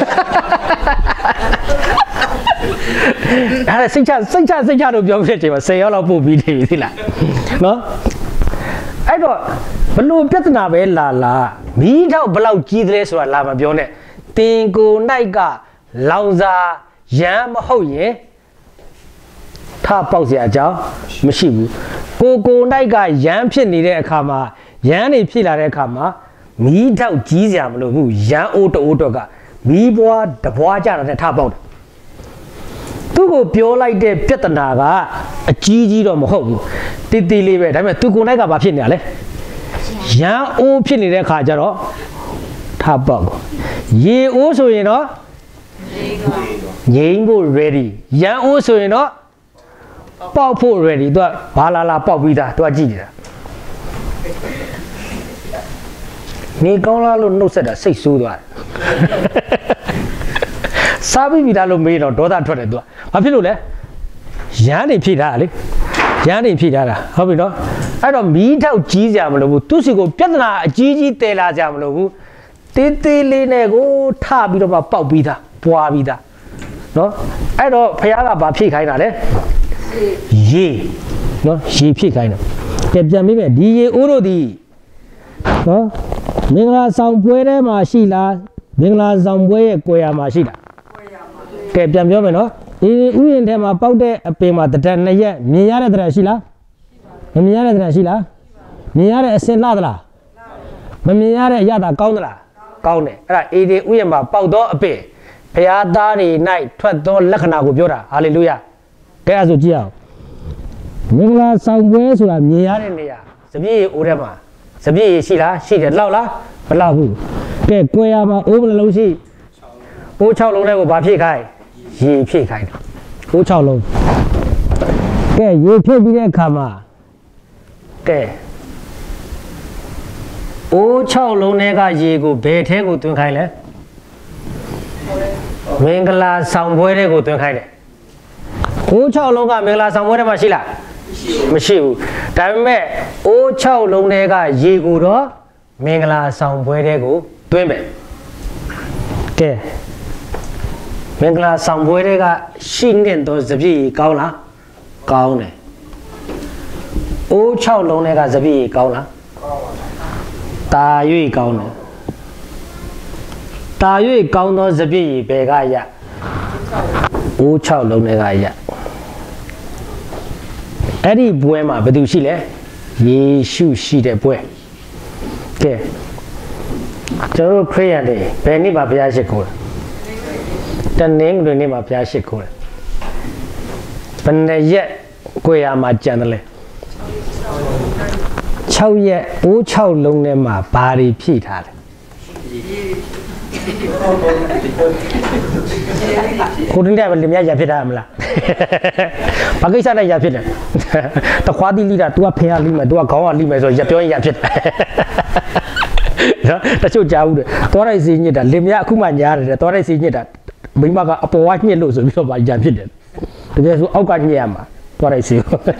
အဲ့ဒါစိတ်ချစိတ်ချစိတ်ချလို့ပြောပြတဲ့အချိန်မှာဆယ်ရောက်လောက်ပို့ပြီးနေပြီသိလားနော်အဲ့တော့ဘလို့ပြဿနာပဲလာလာမီးထောက်ဘလောက်ကြီးတယ်ဆိုတာလာမပြောနဲ့တင်ကိုနိုင်ကလောင်စာရမ်းမဟုတ်ရင်ထပေါက်စရာအကြောင်းမရှိဘူးကိုကိုနိုင်ကရမ်းဖြစ်နေတဲ့အခါမှာရမ်းနေဖြစ်လာတဲ့အခါမှာမီးထောက်ကြီးစရာမလိုဘူးရမ်းအိုးတိုးတော့ကမီးပွားတပွားကြတာနဲ့ထပေါက်တယ်သူ့ကိုပြောလိုက်တဲ့ပြဿနာကအကြီးကြီးတော့မဟုတ်ဘူးတိတိလေးပဲဒါပေမဲ့သူကိုနိုင်ကဘာဖြစ်နေရလဲရမ်းအိုးဖြစ်နေတဲ့အခါကျတော့ထပေါက်ရေအိုးဆိုရင်တော့ငိမ့်ဖို့ ready ရမ်းအိုးဆိုရင်တော့ပေါက်ဖို့ ready သူကဘာလာလာပေါက်ပြီးသားသူကကြည့်နေတာနေကောင်းလားလို့နှုတ်ဆက်တာစိတ်ဆိုးသွားတယ်စားပြီးပြီလားလို့မေးတော့ဒေါသထွက်တယ်သူကဘာဖြစ်လို့လဲရမ်းနေဖြည့်ထားတာလေရမ်းနေဖြည့်ထားတာဟုတ်ပြီနော်အဲ့တော့မီးထောက်ကြီးစရာမလိုဘူးသူစီကိုပြဿနာအကြီးကြီးတည်လာစရာမလိုဘူးတေးသေးလေးနဲ့ကိုထပြီးတော့မှပေါက်ပြီးသားပွားပြီးသားနော်အဲ့တော့ဖះကဘာဖြည့်ခိုင်းတာလဲရေနော်ရေဖြည့်ခိုင်းတယ်ကြံပြန်ပြီးမယ်ဒီရေအိုးတို့ဒီနော်မင်္ဂလာဆောင်ပွဲထဲမှာရှိလားမင်္ဂလာဆောင်ပွဲရဲ့ကိုယ်ရမှာရှိလားကဲပြန်ပြောမယ်နော်ဒီဥယျာဉ်ထဲမှာပေါက်တဲ့အပင်မှာတဒံနှစ်ရက်မြင်ရတဲ့တဒံရှိလားမမြင်ရတဲ့တဒံရှိလားမြင်ရတဲ့အစင်လှသလားမမြင်ရတဲ့အရသာကောင်းသလားကောင်းတယ်အဲ့ဒါအေဒီဥယျာဉ်မှာပေါက်သောအပင်ဘုရားသားတွေ၌ထွက်သောလက္ခဏာကိုပြောတာဟာလေလုယာကဲအဲ့ဆိုကြည့်အောင်မင်္ဂလာဆောင်ပွဲဆိုတာမြင်ရတဲ့နေရာစပြည့်အိုးထဲမှာစပြည့်ရှိလားရှိတယ်လောက်လားမလောက်ဘူးကဲကိုယ်ရမှာအိုးဘယ်လုံးရှိအိုး၆လုံးထဲကိုဘာဖြည့်ခိုင်းရေဖြည့်ခိုင်းတယ်အိုး၆လုံးကဲရေဖြည့်ပြီးတဲ့အခါမှာကဲအိုး၆လုံးထဲကရေကိုဘယ်ထဲကိုသွင်းခိုင်းလဲမင်္ဂလာဆောင်ပွဲထဲကိုသွင်းခိုင်းတယ်အိုး၆လုံးကမင်္ဂလာဆောင်ပွဲထဲမှာရှိလားမရှိဘူးဒါပေမဲ့အိုး၆လုံးထဲကရေကိုတော့မင်္ဂလာဆောင်ပွဲထဲကိုသွင်းမယ်ကဲမင်္ဂလာဆောင်ပွဲတွေကရှိနေတော့စပြည့်ကောင်းလားကောင်းတယ်ကအိုး၆လုံးနဲ့ကစပည့်ကောင်းလားတာ၍ကောင်းတယ်တာ၍ကောင်းသောစပည့်ဘယ်ကရအိုး၆လုံးနဲ့ကရအဲ့ဒီပွဲမှာဘယ်သူရှိလဲယေရှုရှိတဲ့ပွဲကဲကျွန်တော်ခရစ်ယာန်တွေဘယ်နေ့မှာဘုရားရှိခိုးလဲတနင်္ဂနွေနေ့မှာဘုရားရှိခိုးတယ်ဘယ်နှစ်ရက်ကိုရမှာကြံတယ်လဲ၆ရက်အိုး၆လုံးထဲမှာဘာတွေဖြည့်ထားလဲကိုတင်းတဲ့ဘယ်လင်မြရဖြစ်တာမလားဘာကိစ္စနဲ့ရဖြစ်တယ်တခွားတိလိတာ तू ကဖင်ရလိမယ် तू ကခေါင်းရလိမယ်ဆိုရပြောရင်ရဖြစ်တယ်နော်တချို့ကြားဘူးတယ်သွားလိုက်စီညစ်တာလင်မြအခုမှညားတယ်သွားလိုက်စီညစ်တာမိမကအပေါ်ဝညှစ်လို့ဆိုပြီးတော့ဗာရဖြစ်တယ်တကယ်ဆိုအောက်ကညှစ်ရမှာသွားလိုက်စီ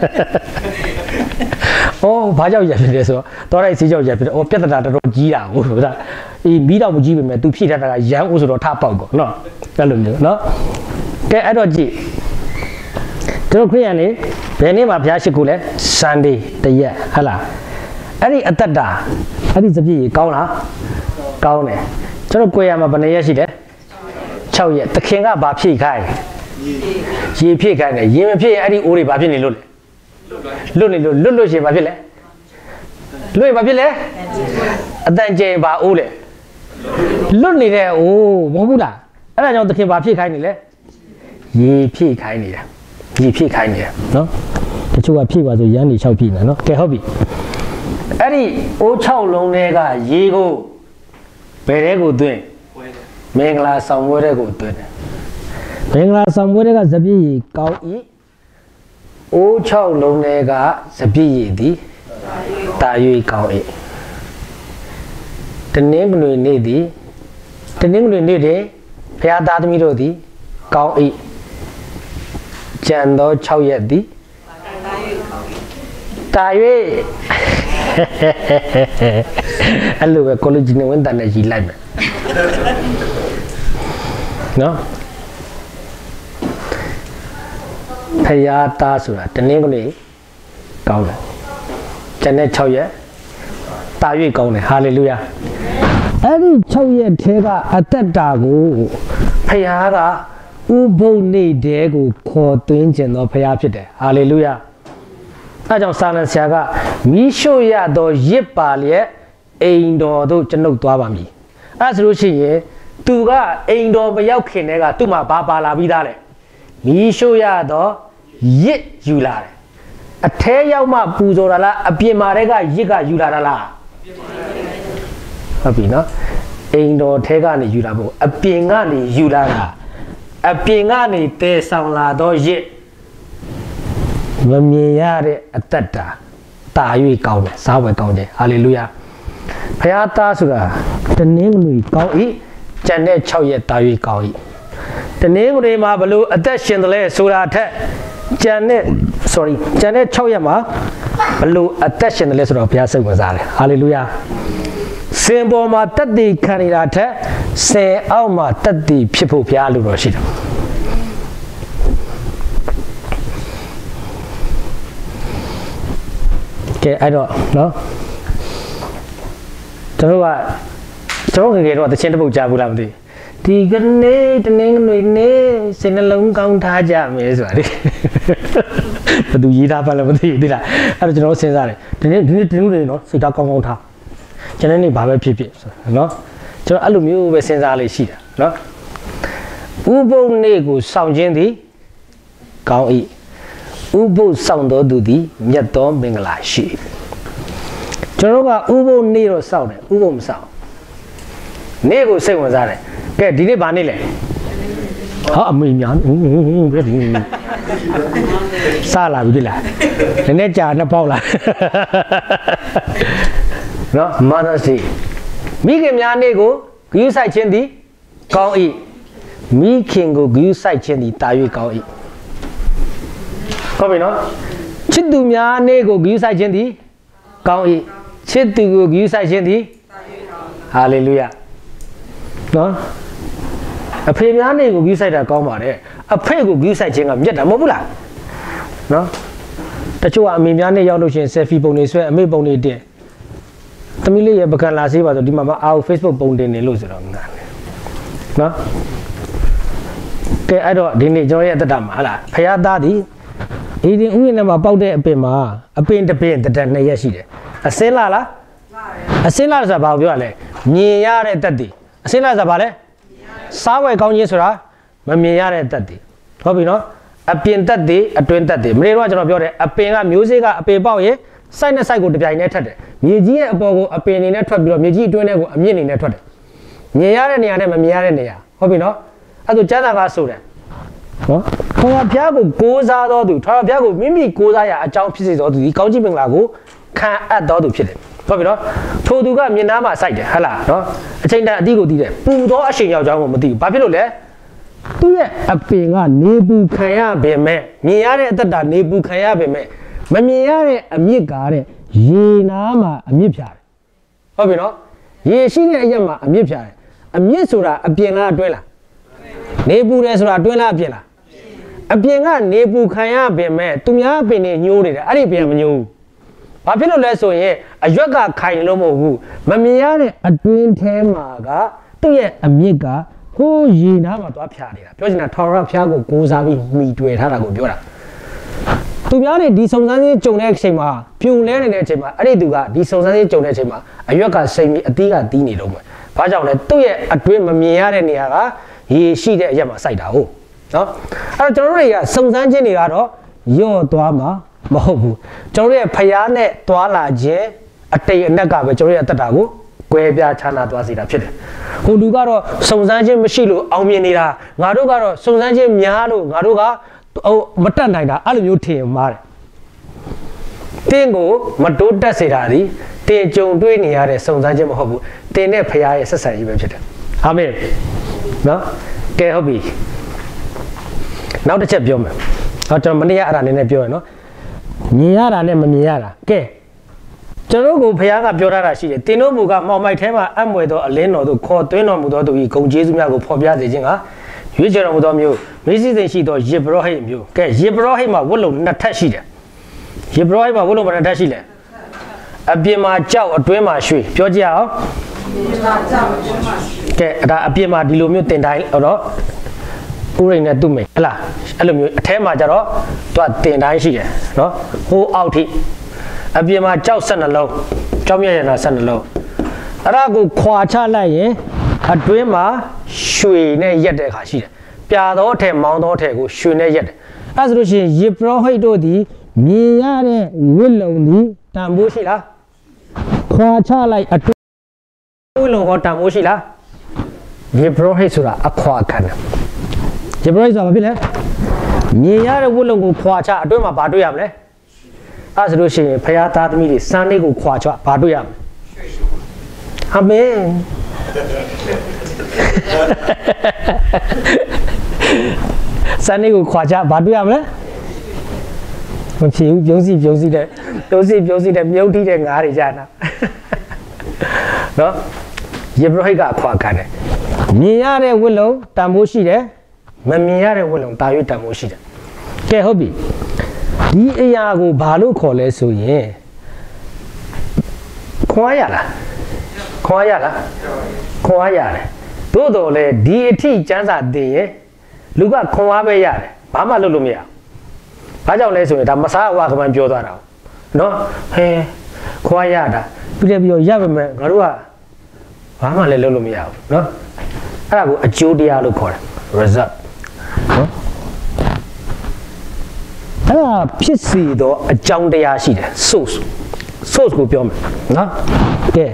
အော်ဘာကြောင့်ရဖြစ်လဲဆိုတော့သွားလိုက်စီကြောင့်ရဖြစ်တယ်အော်ပြဿနာတော်တော်ကြီးတာဟုတ်လားအေးမီးတော့မကြီးပေမဲ့ तू ဖြည့်ထားတာကရမ်းဦးဆိုတော့ထပေါက်ကောနော်အဲ့လိုမျိုးနော်ကဲအဲ့တော့ကြည့်တို့ခရစ်ယာန်လေဘယ်နေ့မှာဘုရားရှိခိုးလဲ Sunday တရက်ဟုတ်လားအဲ့ဒီအသက်တာအဲ့ဒီစပြည့်ကောင်းလားကောင်းတယ်ကျွန်တော်ကိုရမှာဘယ်နှစ်ရက်ရှိလဲ၆ရက်တခင်ကဘာဖြည့်ခိုင်းရေဖြည့်ခိုင်းတယ်ရေမဖြည့်ရင်အဲ့ဒီအိုးတွေဘာဖြစ်နေလို့လဲလွတ်နေလို့လွတ်လို့ရှိရင်ဘာဖြစ်လဲလွတ်ရင်ဘာဖြစ်လဲအတန်ကျင်ဘာအိုးလဲလွတ်နေတဲ့အိုးမဟုတ်ဘူးလားအဲ့ဒါကြောင့်တခင်ဘာဖြည့်ခိုင်းနေလဲရေဖြည့်ခိုင်းနေတာရေဖြည့်ခိုင်းနေတာနော်တချို့ကဖြည့်ပါဆိုရမ်းနေ၆ဖြည့်နေနော်ကဲဟုတ်ပြီအဲ့ဒီအိုး၆လုံးတွေကရေကိုဘယ်တဲကိုသွင်းမင်္ဂလာဆောင်ပွဲတဲ့ကိုသွင်းတယ်မင်္ဂလာဆောင်ပွဲတဲ့ကစပြည့်ကောင်းဤအိုး၆လုံးတွေကစပြည့်ရည်သည်တာ၍ကောင်းဤတနင်္ဂနွေနေ့သည်တနင်္ဂနွေနေ့တွင်ဘုရားသားသမီးတို့သည်ကောင်းဤကျန်သော၆ရက်သည်တာ၍အဲ့လိုပဲကောလိဂျီနဲ့ဝန်တန်နဲ့ရီလိုက်မယ်နော်ဖယားသားဆိုတာတနင်္ဂနွေကောင်းတယ်ကျန်တဲ့၆ရက်တာ၍ကောင်းတယ်ဟာလေလုယာအဲ့ဒီ၆ရက်ထဲကအသက်တာကိုဖယားကဥပုပ်နေ့တည်းကိုခေါ်သွင်းခြင်းသောဖယားဖြစ်တယ်ဟာလေလုယာအဲကြောင့်စာလံဆရာကမိရှို့ရသောရစ်ပါလျက်အိမ်တော်တို့ကျွန်ုပ်သွားပါမည်အဲဆိုလို့ရှိရင်သူကအိမ်တော်မရောက်ခင်တည်းကသူ့မှာဘာပါလာပြီးသားလဲမိရှို့ရသောရစ်ယူလာတယ်အထဲရောက်မှပူဇော်တာလားအပြင်မှာတည်းကရစ်ကယူလာတာလားဟုတ်ပြီနော်အိမ်တော်ထဲကနေယူလာဖို့အပြင်ကနေယူလာတာအပြင်ကနေတဲဆောင်လာသောရစ်မမြင်ရတဲ့အသက်တာတာ၍ကောင်းတယ်စားဝယ်ကောင်းတယ်ဟာလေလုယာဘုရားသားဆိုတာတနင်္ဂနွေကောင်းဤကျန်တဲ့၆ရက်တာ၍ကောင်းဤတနင်္ဂနွေမှာဘလို့အသက်ရှင်တယ်လဲဆိုတာထက်ကျန်တဲ့ sorry ကျန်တဲ့၆ရက်မှာဘလို့အသက်ရှင်တယ်လဲဆိုတော့ဘုရားစိတ်ဝင်စားတယ်ဟာလေလုယာစင်ပေါ်မှာတက်တည်ခံနေတာထက်စင်အောက်မှာတက်တည်ဖြစ်ဖို့ဘုရားလိုတော်ရှိတယ်ကဲအဲ့တော့နော်ကျွန်တော်ကကျွန်တော်ငယ်ငယ်တော့တခြင်းတစ်ပုတ်ကြားဘူးလားမသိဒီကနေ့တနင်္ဂနွေနေ့စိတ်နှလုံးကောင်းထားကြမယ်ဆိုတာလေဘယ်သူရေးထားပါလဲမသိဘူးဒီလားအဲ့တော့ကျွန်တော်စဉ်းစားတယ်ဒီနေ့ဒီနေ့တနင်္ဂနွေနော်စိတ်သားကောင်းကောင်းထားကျွန်တော်နေ့ဘာပဲဖြစ်ဖြစ်ဆိုနော်ကျွန်တော်အဲ့လိုမျိုးပဲစဉ်းစားလေးရှိတာနော်ဥပုပ်နေ့ကိုစောင့်ခြင်းသည်ကောင်း၏ဥပုပ်ဆောင်တော်သူသည်မြတ်သောမင်္ဂလာရှိကျွန်တော်ကဥပုပ်နေ့တော့စောင့်တယ်ဥပုပ်မစောင့်နေ့ကိုစိတ်ဝင်စားတယ်ကဲဒီနေ့ဘာနေ့လဲဟာအမေများဘယ်ဒီစားလာပြီဒီလားနည်းနည်းကြာနှစ်ပေါက်လာနော် Mother's Day မိခင်များနေ့ကိုဂရုစိုက်ခြင်းသည်ကောင်း၏မိခင်ကိုဂရုစိုက်ခြင်းသည်တာ၍ကောင်း၏ဟုတ်ပြီနော်ချစ်သူများနေ့ကိုဂရုစိုက်ခြင်းသည်ကောင်း၏ချစ်သူကိုဂရုစိုက်ခြင်းသည်ဟာလေလုယာနော်အဖေများနေ့ကိုဂရုစိုက်တာကောင်းပါတယ်အဖေကိုဂရုစိုက်ခြင်းကမြတ်တာမဟုတ်ဘူးလားနော်တချို့ကအမေများနဲ့ရောက်လို့ရှိရင် selfie ပုံတွေဆွဲအမေပုံတွေတင်သမီးလေးရဲ့ပကံလာဆေးပါဆိုဒီမှာမအား Facebook ပုံတင်နေလို့ဆိုတော့နော်ကဲအဲ့တော့ဒီနေ့ကျွန်တော်ရဲ့အသက်တာမှာဟလားဖယားသားသည်အေဒီဥယျာဉ်ထဲမှာပေါက်တဲ့အပင်မှာအပင်တစ်ပင်တစ်တက်နှစ်ရက်ရှိတယ်အစင်းလာလားအစင်းလာဆိုတာဘာကိုပြောရလဲမြင်ရတဲ့တက်တည်အစင်းလာဆိုတာဘာလဲစားဝယ်ကောင်းခြင်းဆိုတာမမြင်ရတဲ့တက်တည်ဟုတ်ပြီနော်အပင်တက်တည်အတွင်းတက်တည်မနေ့တော့ကျွန်တော်ပြောတယ်အပင်ကမျိုးစေ့ကအပင်ပေါက်ရင်စိုက်နဲ့စိုက်ကိုတပြိုင်တည်းထက်တယ်မြေကြီးရဲ့အပေါ်ကိုအပင်အနေနဲ့ထွက်ပြီးတော့မြေကြီးအတွင်းထဲကိုအမြင့်အနေနဲ့ထွက်တယ်မြင်ရတဲ့နေရာနဲ့မမြင်ရတဲ့နေရာဟုတ်ပြီနော်အဲ့ဒါကျမ်းစာကဆိုတယ်နော်ခေါ်ဖျားကိုကိုးစားတော်သူထော်ဖျားကိုမိမိကိုးစားရအကြောင်းဖြစ်စေတော်သူဒီကောင်းကြီးမင်္ဂလာကိုခံအပ်တော်သူဖြစ်တယ်ဟုတ်ပြီနော်ထိုသူကမြင်နာမှာစိုက်တယ်ဟဟလားနော်အချိန်တန်အတိကိုတည်တယ်ပူသောအရှင်ယောက်ျားကိုမသိဘူးဘာဖြစ်လို့လဲသူ့ရဲ့အပင်ကနေပူခံရပေမဲ့မြင်ရတဲ့အသက်တာနေပူခံရပေမဲ့မမြင်ရတဲ့အမြစ်ကားတဲ့ရေနာမှာအမြစ်ဖြာတယ်ဟုတ်ပြီနော်ရေရှိတဲ့အရက်မှာအမြစ်ဖြာတယ်အမြစ်ဆိုတာအပြင်လားအတွင်းလားနေပူတယ်ဆိုတာအတွင်းလားအပြင်လားအပြင်ကနေပူခံရပေမဲ့သူများအပင်တွေညှိုးနေတယ်အဲ့ဒီပင်မညှိုးဘူးဘာဖြစ်လို့လဲဆိုရင်အရွက်ကခိုင်လို့မဟုတ်ဘူးမမြင်ရတဲ့အတွင်းထဲမှာကသူ့ရဲ့အမြစ်ကဟိုးရေနာမှာသွားဖြာနေတာပြောချင်တာထော်ရဖျားကိုကိုးစားပြီးမိတွေ့ထားတာကိုပြောတာသူများတွေဒီစုံစမ်းခြင်းကြုံတဲ့အချိန်မှာပြုံလဲနေတဲ့အချိန်မှာအဲ့ဒီသူကဒီစုံစမ်းခြင်းကြုံတဲ့အချိန်မှာအရွက်ကစိမ့်ပြီးအသီးကတီးနေတော့မယ်ဘာကြောင့်လဲသူ့ရဲ့အတွင်းမမြင်ရတဲ့နေရာကရေရှိတဲ့အရက်မှာစိုက်တာဟုတ်နော်အဲ့တော့ကျွန်တော်တို့တွေကစုံစမ်းခြင်းတွေကတော့ယော့သွားမှာမဟုတ်ဘူးကျွန်တော်တို့ရဲ့ဖျားနဲ့သွားလာခြင်းအတိတ်အနက်ကပဲကျွန်တော်တို့ရဲ့အတ္တကိုကွဲပြားခြားနာသွားစေတာဖြစ်တယ်ဟိုလူကတော့စုံစမ်းခြင်းမရှိလို့အောင်မြင်နေတာငါတို့ကတော့စုံစမ်းခြင်းများလို့ငါတို့ကဟိုမတက်နိုင်တာအဲ့လိုမျိုးထင်မှားတယ်တင်းကိုမတိုးတက်စေတာဒီတင်ကြုံတွေ့နေရတဲ့စုံစမ်းခြင်းမဟုတ်ဘူးတင်နဲ့ဖျားရဲ့ဆက်ဆံရေးပဲဖြစ်တယ်အာမင်နော်ကဲဟုတ်ပြီနောက်တစ်ချက်ပြောမယ်ဟောကျွန်တော်မနေ့ကအဲ့ဒါနည်းနည်းပြောရနော်မြင်ရတာနဲ့မမြင်ရတာကဲကျွန်တော်ကိုဖခင်ကပြောထားတာရှိတယ်တင်တို့မူကမောင်မိုက်ထဲမှာအမွေသောအလင်းတော်တို့ခေါ်သွင်းတော်မူသောသူ၏ဂုဏ်ကျေးဇူးများကိုဖော်ပြစေခြင်းကရွေးချယ်တော်မူသောမျိုးမေစီစဉ်ရှိသောယေဘရဟိတ်မျိုးကဲယေဘရဟိတ်မှာဝတ်လုံနှစ်ထပ်ရှိတယ်ယေဘရဟိတ်မှာဝတ်လုံနှစ်ထပ်ရှိတယ်အပြင်မှာကြောက်အတွင်းမှာရွှေပြောကြအောင်ကဲဒါအပြင်မှာဒီလိုမျိုးတင်တိုင်းတော့ဥရိနဲ့သူ့မိဟလားအဲ့လိုမျိုးအထဲမှာကျတော့သူကတင်တိုင်းရှိတယ်နော်ဟိုအောက်ထိအပြင်မှာကြောက်ဆက်နှလုံးကြောက်မြရနာဆက်နှလုံးအဲ့ဒါကိုခွာချလိုက်ရင်အတွင်းမှာရွှေနဲ့ရက်တဲ့ခါရှိတယ်ပြာသောထဲမောင်းသောထဲကိုရွှေနဲ့ရက်တယ်အဲ့ဆိုလို့ရှိရင်ယေဘရဟိတ်တို့ဒီမြင်ရတဲ့ဝိလုံဒီတန်ဖိုးရှိလားခွာချလိုက်အတွင်းဝိလုံကတန်ဖိုးရှိလားယေဘရဟိတ်ဆိုတာအခွာခံတယ်ယေဘရဟိတ်ဆိုတာဘာဖြစ်လဲမြင်ရတဲ့ဝိလုံကိုခွာချအတွင်းမှာဘာတွေ့ရမလဲအဲ့ဆိုလို့ရှိရင်ဖယားသားသမီးတွေစမ်းလေးကိုခွာချဘာတွေ့ရမလဲအာမင်စမ်းလေးကိုခွာချဘာတွေ့ရမလဲမဖြစ်ဘူးပြုံးစီပြုံးစီတဲ့ပြုံးစီပြုံးစီတဲ့မြုပ်ထိတဲ့ငါးတွေကြာတာနော်ယေဘရဟိတ်ကခွာခံတယ်မြင်ရတဲ့ဝိလုံတန်ဖိုးရှိတယ်မမြင်ရတဲ့ဝိလုံတာ၍တန်ဖိုးရှိတယ်ကဲဟုတ်ပြီဒီအရာကိုဘာလို့ခေါ်လဲဆိုရင်ခွာရလားခွာရလားခွာရတယ်သို့တော်လေဒီအထိကျမ်းစာသင်ရင်လူကခွာပဲရတယ်ဘာမှလုပ်လို့မရဘာကြောင့်လဲဆိုရင်ဒါမစားအဝကမှပြောသွားတာနော်ဟဲခွာရတာပြီးလည်းပြီးတော့ရပါမယ်ငါတို့ကဘာမှလည်းလုပ်လို့မရဘူးနော်အဲ့ဒါကိုအကျိုးတရားလို့ခေါ်တယ် result နော်အဲ့ဒါဖြစ်စီတော့အကြောင်းတရားရှိတယ် source source ကိုပြောမယ်နော်ကဲ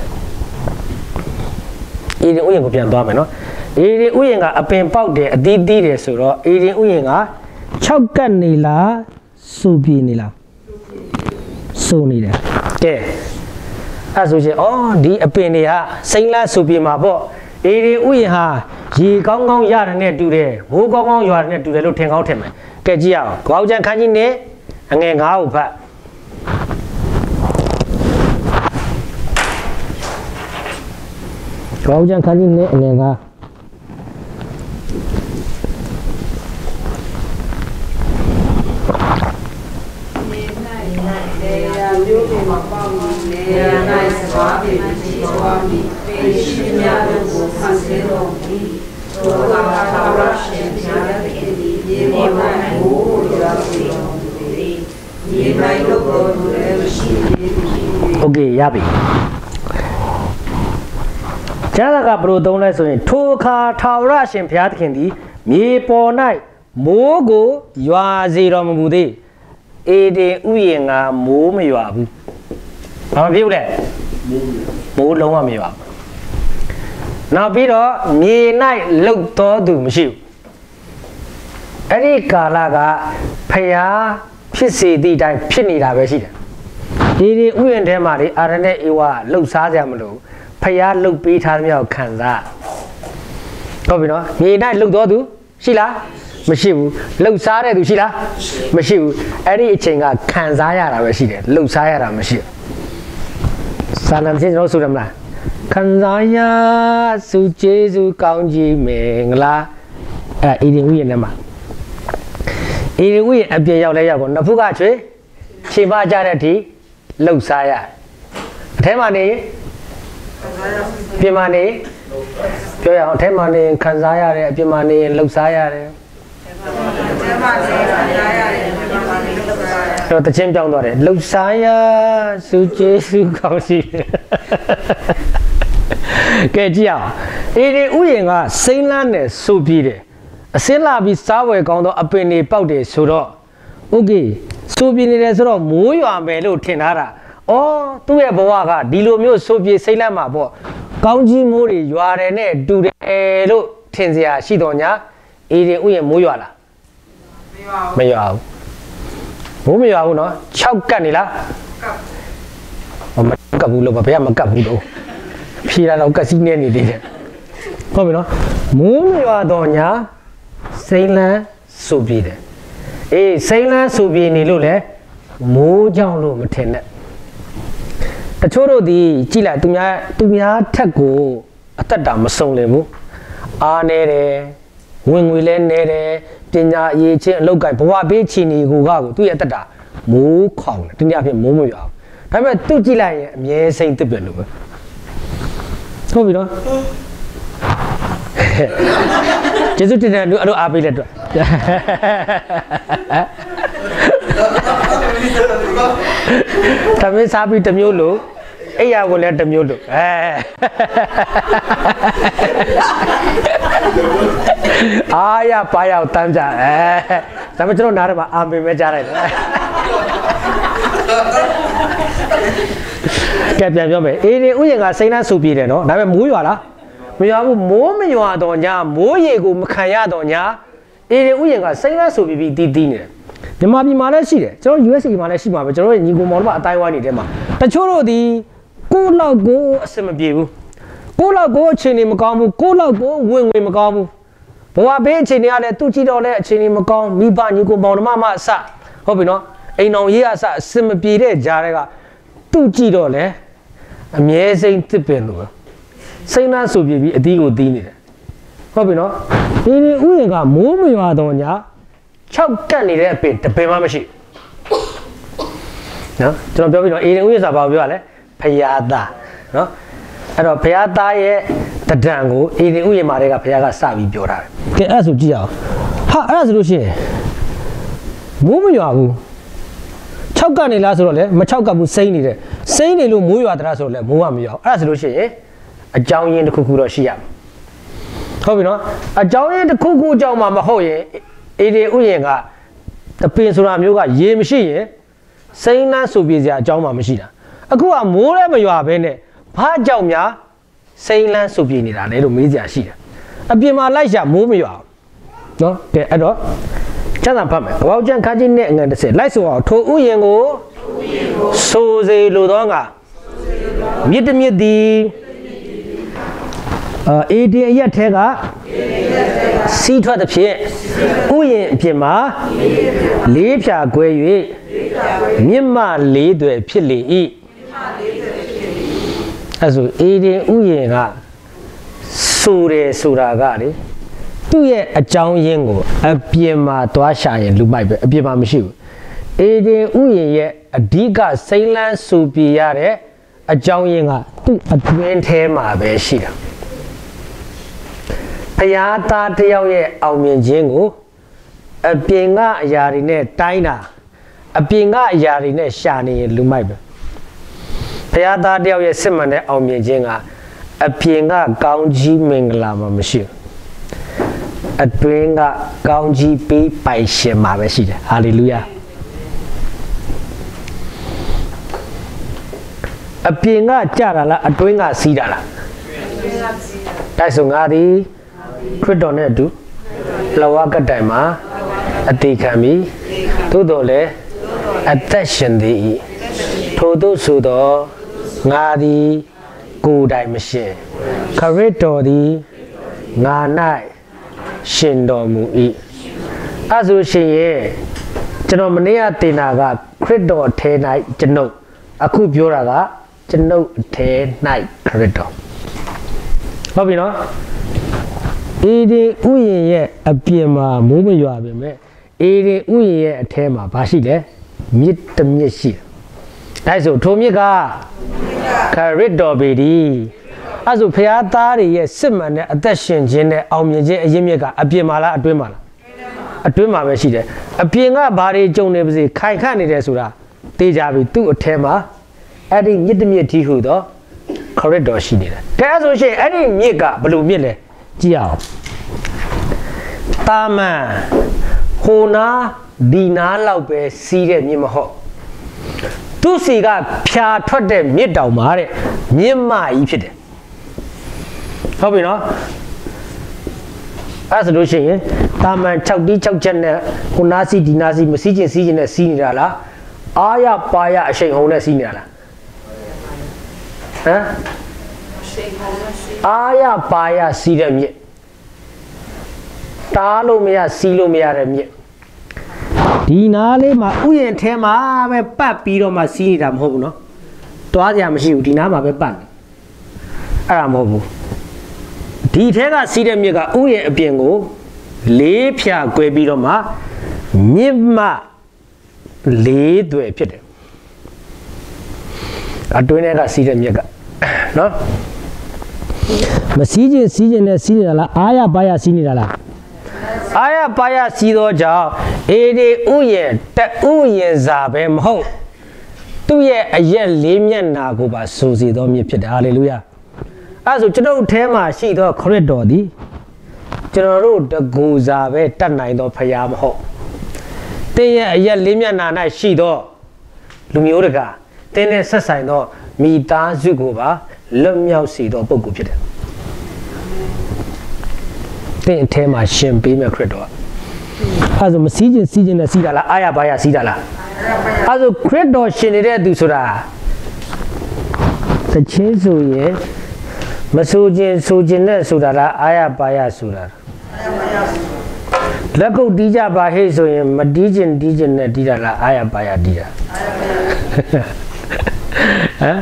အေဒီဥယျာဉ်ကိုပြန်သွားမယ်နော်အေဒီဥယျာဉ်ကအပင်ပေါက်တယ်အသီးသီးတယ်ဆိုတော့အေဒီဥယျာဉ်ကခြောက်ကပ်နေလားစူပြေနေလားစူနေတယ်ကဲအဲ့ဆိုရှင်အော်ဒီအပင်တွေကစိမ့်လားစူပြေမှာပေါ့အေဒီဥယျာဉ်ဟာရေကောင်းကောင်းရတယ်နဲ့တူတယ်မိုးကောင်းကောင်းရွာတယ်နဲ့တူတယ်လို့ထင်ကောင်းထင်မယ်ကဲကြည့်ရအောင်ခေါင်းချမ်းခန်းကြီးနဲ့အငယ်ငါးကိုဖတ်ခေါင်းချမ်းခန်းကြီးနဲ့အငယ်ငါး Okay, yabi. Jalaga bro don't let so Toka Tara Shin Piat Kindi, me po night, Mogo, you are zero mudi. Ede Uyinga, Mo me you are. How do you let? Mo long me up. Now, Peter, me night look to do monsieur. Erika Laga, Paya, Pissy, the time, Pinny Lavashida. Ede Uyin Demari, Arane Iwa, look Sazamalo. Paya look beat has me out Kanza. Copy, me night look do, Sheila, Machiu, look Sare to Sheila, Machiu, Eddie Chinga, Kanzaya, Rashid, look Sayara, Machiu. Sanam says no Sudamla. Kanzaya, Sujesu, Kaunji, Mengla, eating we in the man. Eating we a bit of Napuga tree, Chiba Jarati, look Saya. Temani. Pimani, Temani, Kanzaya, Pimani, Luxaya. The champion got it. Luxaya, Suji, Sukosi. Kajia. It is Uyinga, Saint Land, so be it. A sailor be sour gone up in a powder, so. Okay, so be it as well, Muya Melo Tenara. Oh, to a boaga, Dilomio Soviet Salama bo. Kaunji Muri, you are a net, do the elo, Tenzia, Shidonia, eating Uya Muyala. Mayo. Mumia, no, Chow Canilla. Oh, Kabulo, Papa Kabulo. Pira of Cassini did it. Come on, Mumia Donia, Sailor Subide. A sailor Subini Lule, Mujalo Matina. The Choro di Chila Tumia Tumia Tago, a Tadam song level. Ah, nere, when we learn nere, Tina ye loca, Boabe Chini, Gugago, to Yata, Moo Kong, Tinia Mumuya. I'm a two Chila, me Saint Tibelu. Hope you know. Jesu didn't do a bit. Tami sabi Tamulo, Aya will let them you look. Aya, pay out Tanja. Tamatro Narama, I'll be Majara. Captain Yome, Ede Uyanga, Saina Superior, no? Never Muyala. We have more you are donya, more Yegu Makaya donya. Ede Uyanga, Saina Supi did dinner. The Mabi Malashi, so U S A Malashima, but you're in Yugumoma, Taiwan, Dema. The Choro di Kola go Semabu. Kola go Chini Makamu, Kola go Wing Makamu. Boa Benchini, Tuchi Dole, Chini Makam, Miba, Yugo Mama Sa. Hope you know, ain't no years at Semapire, Jarega, Tuchi Dole, amazing tipelu. Saina Subi, a deal dinner. Hope you know, we got more you are donya. Chow can eat a bit, the payment machine. No, don't know eating with about Violet, Payada. No, I don't Payada, the dango, eating with Mariga Payaga Savi Biora. Get us with Gio. How as Lucia? Move you are. Chow can eat Lazarole, Machoka would say neither. Say the Muya Drasole, Muamio, as Lucia, a Jowney in the Kukuro Shia. Hope you know, a Jowney in the Kuku Joma Mahoye. Ede Uyanga, the Peninsula Yoga, Ye machine, saying that Subizia, Joma machine. A good more ever you are bene, Pa Jamia, saying land Subini, little media sheet. A Bima Laisha, move you out. No, get at all. Chana Pame, Wajan Kajin and said, Lice or to Uyango, so they Ludonga. Meet me the Ede Yatega. See to the Pie, Uyin Pima, Lipia Gui, Mima lead to a Pili. As we eating Uyinga, Sure Suragari, two ye a John Yengo, a Pima Tuasha and Lubai, a Pima Mishu. အေဒီဥယျာဉ်ရဲ့အဓိကစိမ့်လန်းစူပြရတဲ့အကြောင်းရင်းကသူ့အတွင်းထဲမှာပဲရှိတာဘုရားသားတယောက်ရဲ့အောင်မြင်ခြင်းကိုအပြင်ကအရာတွေနဲ့တိုင်းတာအပြင်ကအရာတွေနဲ့ရှာနေရင်လူမိုက်ပဲဘုရားသားတယောက်ရဲ့စစ်မှန်တဲ့အောင်မြင်ခြင်းကအပြင်ကကောင်းကြီးမင်္ဂလာမှမရှိဘူးအတွင်းကကောင်းကြီးပေးပိုင်ရှင်မှာပဲရှိတယ်ဟာလေလုယာအပြင်ကကြတာလားအတွင်းကစီးတာလားတိုက်ဆိုငါသည်ခရစ်တော်နဲ့အတူလဝကတိုင်မှာအသေးခံပြီးသို့တော်လည်းအသက်ရှင်သည်ထို့သို့ဆိုသောငါသည်ကိုယ်တိုင်မရှင်ခရစ်တော်သည်ငါ၌ရှင်တော်မူ၏အဲဆိုရှင်ရဲ့ကျွန်တော်မနေ့ကတင်တာကခရစ်တော်ထဲ၌ကျွန်ုပ်အခုပြောတာကကျွန်ုပ်အထဲ၌ခရစ်တော်ဟုတ်ပြီနော်အေဒီဥယျာဉ်ရဲ့အပြင်မှာမိုးမရွာပေမဲ့အေဒီဥယျာဉ်ရဲ့အထဲမှာဘာရှိလဲမြစ်တစ်မြစ်ရှိတယ်ဒါဆိုထိုမြစ်ကခရစ်တော်ပေဒီအဲဆိုဖျားသားတွေရဲ့စစ်မှန်တဲ့အသက်ရှင်ခြင်းနဲ့အောင်မြင်ခြင်းအရင်းမြစ်ကအပြင်မှာလားအတွင်းမှာလားအတွင်းမှာပဲရှိတယ်အပြင်ကဘာတွေကြုံနေပါစေခိုင်ခန့်နေတယ်ဆိုတာသိကြပြီသူ့အထဲမှာအဲ့ဒီမြစ်တစ်မြစ်ကြီးဟူသောခရစ်တော်ရှိနေတယ်ကဲဆိုရှင်အဲ့ဒီမြစ်ကဘယ်လိုမြစ်လဲကြည့်အောင်တာမန်ဟိုနာဒီနာလောက်ပဲစီးတဲ့မြစ်မဟုတ်သူ့စီကဖြာထွက်တဲ့မြစ်တောင်မှာတဲ့မြစ်မကြီးဖြစ်တယ်ဟုတ်ပြီနော်အဲ့ဆိုလို့ရှိရင်တာမန်၆တီး၆ချက်နဲ့ဟိုနာစီဒီနာစီမစီးချင်းစီးချင်းနဲ့စီးနေတာလားအာရပါရအရှိန်ဟုန်နဲ့စီးနေတာလားဟမ်အာရပါရစီးတဲ့မြစ်တားလို့မရစီးလို့မရတဲ့မြစ်ဒီနားလေးမှာဥယျာဉ်ထဲမှာပဲပတ်ပြီးတော့မှစီးနေတာမဟုတ်ဘူးနော်တွားကြရမရှိဘူးဒီနားမှာပဲပတ်အဲ့ဒါမဟုတ်ဘူးဒီထဲကစီးတဲ့မြစ်ကဥယျာဉ်အပြင်ကိုလေးဖြာကွဲပြီးတော့မှမြစ်မလေးသွယ်ဖြစ်တယ်အတွင်းထဲကစီးတဲ့မြစ်ကနော်မစီးခြင်းစီးခြင်းနဲ့စီးနေတာလားအာရပါရစီးနေတာလားအာရပါရစီးသောကြောင့်အေဒီဥယျာဉ်တဥယျာဉ်စာပဲမဟုတ်သူ့ရဲ့အရက်လေးမျက်နာကိုပါစူစီသောမြစ်ဖြစ်တယ်ဟာလေလုယာအဲဆိုကျွန်တော်ထဲမှာရှိသောခရစ်တော်သည်ကျွန်တော်တို့တကူစာပဲတတ်နိုင်သောဖရာမဟုတ်တင်းရဲ့အရက်လေးမျက်နာ၌ရှိသောလူမျိုးတကာတင်းနဲ့ဆက်ဆိုင်သောမိသားစုကိုပါလွတ်မြောက်စေသောပုဂ္ဂိုလ်ဖြစ်တယ်တင်းအထဲမှာရှင်ပေးမဲ့ခရစ်တော်အဲဆိုမစီးခြင်းစီးခြင်းနဲ့စီးတာလားအာရပါရစီးတာလားအဲဆိုခရစ်တော်ရှင်နေတဲ့သူဆိုတာသချင်းဆိုရင်မဆိုခြင်းဆိုခြင်းနဲ့ဆိုတာလားအာရပါရဆိုတာလက်ကုပ်တီးကြပါဟဲ့ဆိုရင်မတီးခြင်းတီးခြင်းနဲ့တီးတာလားအာရပါရတီးတာဟမ်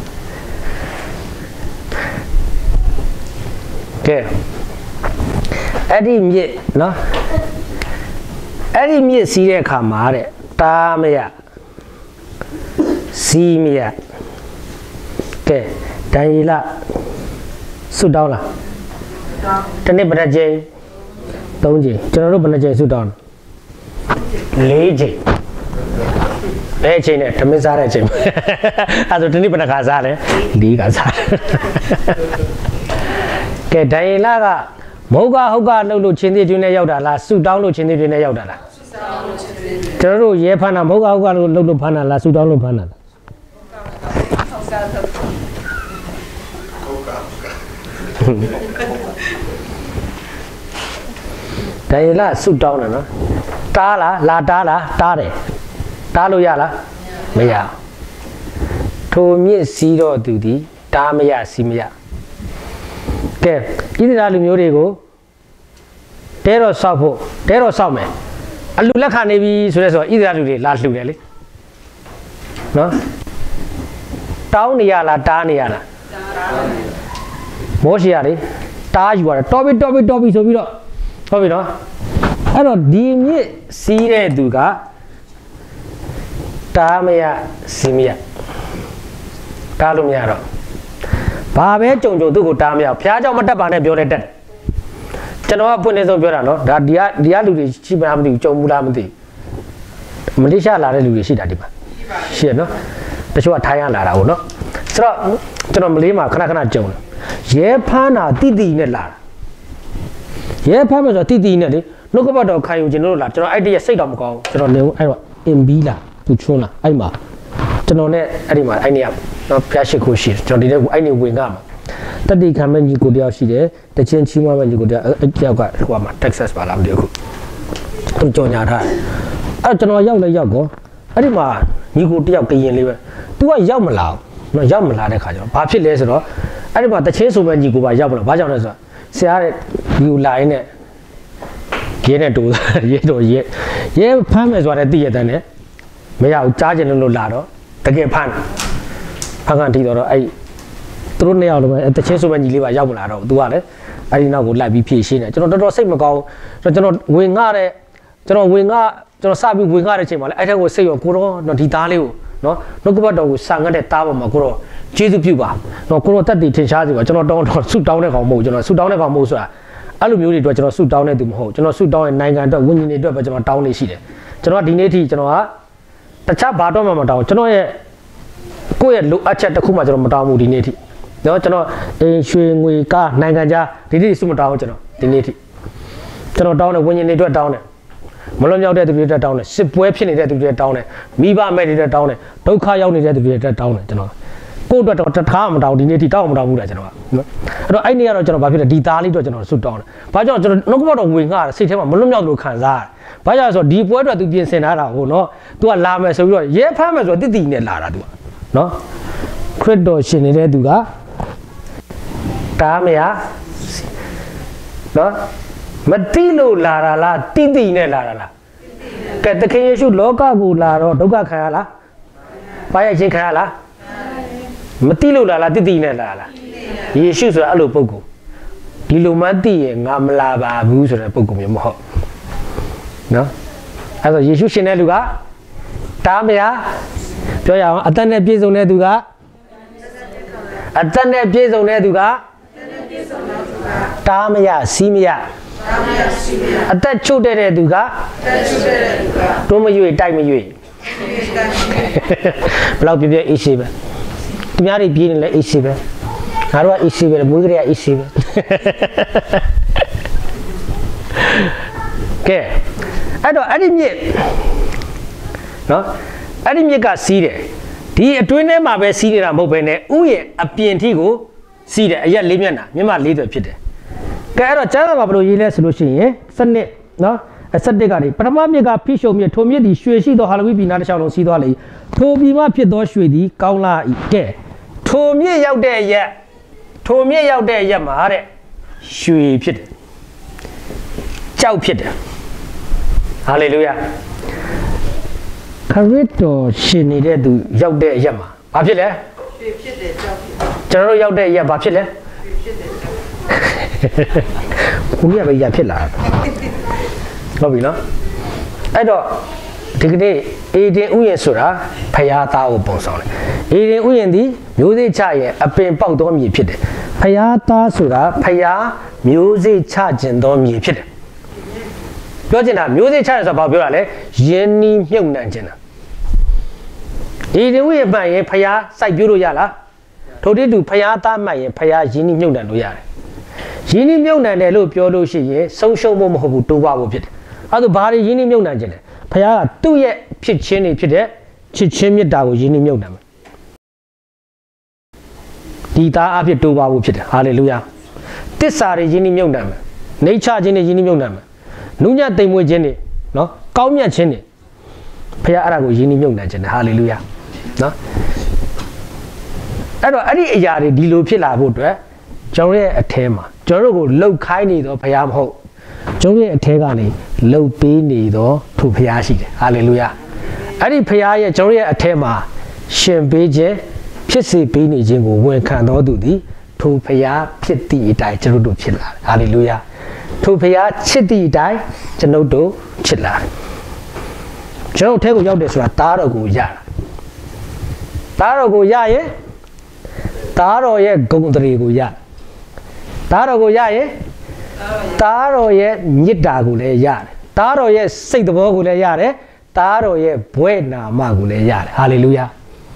ကဲအဲ့ဒီမြစ်နော်အဲ့ဒီမြစ်စီးတဲ့အခါမှာတဲ့တားမရစီးမရကဲဒန်ရီလာဆုတောင်းလားတနေ့ဘယ်နှကြိမ်သုံးကြိမ်ကျွန်တော်တို့ဘယ်နှကြိမ်ဆုတောင်းလေးကြိမ်ဘယ်ချိန်နဲ့ဓမင်းစားတဲ့အချိန်အဲ့ဒါတနေ့ဘယ်နှခါစားလဲလေးခါစားကဲဒန်ရီလာကမဟုတ်ကဟုတ်ကလှုပ်လို့ချင်းသေးတွင်းနဲ့ရောက်တာလားဆုတောင်းလို့ချင်းသေးတွင်းနဲ့ရောက်တာလားကျွန်တော်တို့ရဲဖမ်းတာမဟုတ်ကဟုတ်ကလို့လှုပ်လို့ဖမ်းတာလားဆုတောင်းလို့ဖမ်းတာလားဒါရလားဆုတောင်းတယ်နော်တားလားလာတားလားတားတယ်တားလို့ရလားမရထိုမြင့်စီးတော့သူသည်တားမရစီးမရကဲဣသရေလလူမျိုးတွေကိုတဲတော်ဆောက်ဖို့တဲတော်ဆောက်မယ်အလူလက်ခံနေပြီဆိုရဲဆိုဣသရေလလူတွေလာလှူတယ်လေနော်တောင်းနေရလားတားနေရလားမောရှိရလေတားယူရတယ်တော်ပြီတော်ပြီတော်ပြီဆိုပြီးတော့ဟုတ်ပြီနော်အဲ့တော့ဒီမြစ်စီးတဲ့သူကတားမရစီမရတားလို့မရတော့ဘာပဲကြုံကြုံသူ့ကိုတားမရဘုရားเจ้าမတက်ပါနဲ့ပြောတဲ့တက်ကျွန်တော်ကပွင့်နေဆုံးပြောတာနော်ဒါဒီကဒီကလူတွေရှိမလားမသိဘူးကြုံဘူးလားမသိမလေးရှားလာတဲ့လူတွေရှိတာဒီမှာရှိရနော်တချို့ကထိုင်းရလာတာဟုတ်နော်ဆိုတော့ကျွန်တော်မလေးမှာခဏခဏကြုံတယ်ရဲဖမ်းတာတိတိနဲ့လာတာရဲဖမ်းမယ်ဆိုတော့တိတိနဲ့လေနှုတ်ကပတ်တော်ခံယူခြင်းတို့လာကျွန်တော်အဲ့တည်းစိတ်တော့မကောင်းကျွန်တော်နေအဲ့တော့အင်ဘီလာသူချွန်းလာအဲ့မှာကျွန်တော်နဲ့အဲ့ဒီမှာအဲ့နေရနော်ဖျားရှိခိုးရှိကျွန်တော်ဒီနေ့အဲ့နေဝင်ကမှာတတိခံမဲ့ညီကိုတယောက်ရှိတယ်တချင်းချီးမွမ်းမဲ့ညီကိုတယောက်အဲ့တယောက်ကဟိုမှာ Texas ပါလားမသိဘူးသူကြော်ညာထားအဲ့ကျွန်တော်ရောက်လဲရောက်ကောအဲ့ဒီမှာညီကိုတယောက်ကရင်လေးပဲ तू ကရောက်မလာဘူးနော်ရောက်မလာတဲ့ခါကျတော့ဘာဖြစ်လဲဆိုတော့အဲ့ဒီမှာတချင်းဆိုမဲ့ညီကိုပါရောက်မလာဘာကြောင့်လဲဆိုတော့ဆရာတဲ့ဒီကိုလာရင်းနဲ့ရဲနဲ့တူရဲတော့ရဲရဲဖမ်းမယ်ဆိုတဲ့တည့်ရတဲ့နဲ့မရဘူးကြားကျင်လို့လို့လာတော့တကယ်ဖမ်းဖမ်းကန်တီတော့အဲ့သူတို့နှစ်ယောက်လုံးပဲတချင်းဆိုမဲ့ညီလေးပါရောက်မလာတော့ तू ကလည်းအဲ့ဒီနောက်ကိုလိုက်ပြီးဖြည့်ရှင်းတယ်ကျွန်တော်တော်တော်စိတ်မကောင်းဆိုတော့ကျွန်တော်ဝင်ငှတဲ့ကျွန်တော်ဝင်ငှကျွန်တော်စပြီးဝင်ငှတဲ့ချိန်မှာလည်းအဲ့ထက်ကိုစိတ်ရောကိုတော့ဒီသားလေးကိုနော်နှုတ်ကပတ်တော်ကိုစာငတ်တဲ့သားပေါ်မှာကိုတော့ကျေးဇူးပြုပါနော်ကိုတော့တက်တည်ထင်ရှားစီပါကျွန်တော်တောင်းတော့ဆုတောင်းတဲ့ကောင်မဟုတ်ကျွန်တော်ဆုတောင်းတဲ့ကောင်မဟုတ်ဆိုတာအဲ့လိုမျိုးတွေအတွက်ကျွန်တော်ဆုတောင်းတဲ့သူမဟုတ်ကျွန်တော်ဆုတောင်းရဲ့နိုင်ငံအတွက်ဝိညာဉ်တွေအတွက်ပဲကျွန်တော်တောင်းနေရှိတယ်ကျွန်တော်ဒီနေ့ထိကျွန်တော်ကတခြားဘာတော့မှမတောင်းကျွန်တော်ရဲ့ကိုယ့်ရဲ့လိုအပ်ချက်တစ်ခုမှကျွန်တော်မတောင်းဘူးဒီနေ့ထိနော်ကျွန်တော်အင်းရွှေငွေကားနိုင်ငံခြားဒီနေ့ဆုမတောင်းကျွန်တော်ဒီနေ့ထိကျွန်တော်တောင်းတဲ့ဝိညာဉ်တွေအတွက်တောင်းတယ်မလွန်မြောက်တဲ့သူတွေအတွက်တောင်းတယ်စစ်ပွဲဖြစ်နေတဲ့သူတွေအတွက်တောင်းတယ်မိဘအမဲ့တွေအတွက်တောင်းတယ်ဒုက္ခရောက်နေတဲ့သူတွေအတွက်တောင်းတယ်ကျွန်တော်ကိုယ့်အတွက်တော့တထားမတောင်းဒီနေ့ထိတောင်းမတောင်းဘူးလားကျွန်တော်ကနော်အဲ့တော့အဲ့နေ့ကတော့ကျွန်တော်ဘာဖြစ်လဲဒီသားလေးတော့ကျွန်တော်ဆုတောင်းတယ်ဘာကြောင့်ကျွန်တော်နှုတ်ကပတ်တော်ဝင်ငှတာစိတ်ထဲမှာမလွတ်မြောက်လို့ခံစားရတယ်ဘာကြောင့်ဆိုတော့ဒီပွဲအတွက်သူပြင်ဆင်ထားတာဟိုနော် तू ကလာမယ်ဆိုပြီးတော့ရဲဖမ်းမယ်ဆိုတော့တိတိနဲ့လာတာ तू ကနော်ခရစ်တော်ရှင်နေတဲ့သူကတားမရနော်မတိလို့လာတာလားတိတိနဲ့လာတာလားကဲတခင်ယေရှုလောကကိုလာတော့ဒုက္ခခံရလားပါရချင်းခံရလားမတိလို့လာလားတိတိနဲ့လာလားယေရှုဆိုတာအဲ့လိုပုဂ္ဂိုလ်ဒီလိုမှသိရင်ငါမလာပါဘူးဆိုတဲ့ပုဂ္ဂိုလ်မျိုးမဟုတ်နော်အဲ့တော့ယေရှုရှင်တဲ့လူကတားမရပြောရအောင်အသက်နဲ့ပြည့်စုံတဲ့သူကအသက်နဲ့ပြည့်စုံတဲ့သူကတားမရစီးမရအသက်ချုပ်တဲ့သူကတွန်းမရွေတိုက်မရွေဘလောက်ပြပြအေးရှိပဲသူများတွေပြေးနေလဲအေးရှိပဲငါတို့ကအေးရှိပဲမွေးကလေးကအေးရှိပဲကဲအဲ့တော့အဲ့ဒီမြစ်နော်အဲ့ဒီမြစ်ကစီးတယ်ဒီအတွင်းထဲမှာပဲစီးနေတာမဟုတ်ဘဲနဲ့ဥရဲ့အပြင်ထိကိုစီးတယ်အရက်လေးမျက်နှာမျက်မှလေးတွေဖြစ်တယ်ကဲအဲ့တော့ကျမ်းစာမှာဘယ်လိုရေးလဲဆိုလို့ရှိရင်စနစ်နော်စနစ်ကနေပထမမြစ်ကဖိရှုံမြစ်ထိုမြစ်ဒီရွှေရှိသောဟာလဝီပြည်နာတစ်ချောင်းလုံးစီးသွားလေထိုပြည်မှဖြစ်သောရွှေသည်ကောင်းလာ၏ကဲထိုမြစ်ရောက်တဲ့ရက်ထိုမြစ်ရောက်တဲ့ရက်မှာတဲ့ရွှေဖြစ်တယ်ကြောက်ဖြစ်တယ်ဟာလေလုယာခရစ်တော်ရှင်နေတဲ့သူရောက်တဲ့အရက်မှာဘာဖြစ်လဲရွှေဖြစ်တယ်ကြောက်ဖြစ်ကျွန်တော်တို့ရောက်တဲ့အရက်ဘာဖြစ်လဲရွှေဖြစ်တယ်ခုနကပဲရဖြစ်လာဟုတ်ပြီနော်အဲ့တော့ဒီကနေ့အေဒင်ဥယျာဉ်ဆိုတာဖရာသားကိုပုံဆောင်တယ်အေဒင်ဥယျာဉ်ဒီမျိုးစေ့ချရဲ့အပင်ပေါက်သောမြေဖြစ်တယ်ဖရာသားဆိုတာဖရာမျိုးစေ့ချခြင်းသောမြေဖြစ်တယ်ပြောချင်တာမျိုးစေ့ချရဆိုတာဘာပြောတာလဲယင်းနီးမြုပ်နှံခြင်းတာအေဒင်ဥယျာဉ်မှန်ရင်ဖရာစိုက်ပျိုးလို့ရလားထို့တူဖရာသားမှန်ရင်ဖရာယင်းနီးမြုပ်နှံလို့ရတယ်ယင်းနီးမြုပ်နှံတယ်လို့ပြောလို့ရှိရင်ဆုံးရှုံးဖို့မဟုတ်ဘူးတိုးပွားဖို့ဖြစ်တယ်အဲ့ဒါဘာတွေယင်းနီးမြုပ်နှံခြင်းလဲဖခင်ကသူ့ရဲ့ဖြစ်ချင်းတွေဖြစ်တဲ့ချစ်ချင်းမေတ္တာကိုယဉ်နှမြုပ်နှံမယ်ဒီသားအဖြစ်တိုးပါဖို့ဖြစ်တယ်ဟာလေလုယာတစ္ဆာတွေယဉ်နှမြုပ်နှံမယ်နှိမ့်ချခြင်းတွေယဉ်နှမြုပ်နှံမယ်နုညံ့တိမ်မွေ့ခြင်းတွေနော်ကောင်းမြတ်ခြင်းတွေဖခင်အဲ့ဒါကိုယဉ်နှမြုပ်နှံခြင်းတယ်ဟာလေလုယာနော်အဲ့တော့အဲ့ဒီအရာတွေဒီလိုဖြစ်လာဖို့အတွက်ကျွန်တော်ရဲ့အထဲမှာကျွန်တော်တို့ကိုလှုပ်ခိုင်းနေတော့ဖခင်မဟုတ်ကျွန်တော်ရဲ့အထဲကနေလှုပ်ပေးနေတော့သူဖခင်ရှိတယ်ဟာလေလုယာအဲ့ဒီဖခင်ရဲ့ကျွန်တော်ရဲ့အထဲမှာရှင်ပေးခြင်းဖြစ်စေပေးနေခြင်းကိုဝန်ခံတော်သူသည်သူဖခင်ဖြစ်သည့်အတိုင်းကျွန်တော်တို့ဖြစ်လာတယ်ဟာလေလုယာသူဖခင်ချစ်သည့်အတိုင်းကျွန်တော်တို့ချစ်လာတယ်ကျွန်တော်ထဲကိုရောက်တယ်ဆိုတာတားတော်ကိုရတာတားတော်ကိုရရင်တားတော်ရဲ့ဂုဏ်တရေကိုရတားတော်ကိုရရင်တားတော်ရဲ့မေတ္တာကိုလည်းရတယ်တားတော်ရဲ့စိတ်တော်ကိုလည်းရတယ်တားတော်ရဲ့ဘွဲ့နာမကိုလည်းရတယ်ဟာလေလုယာ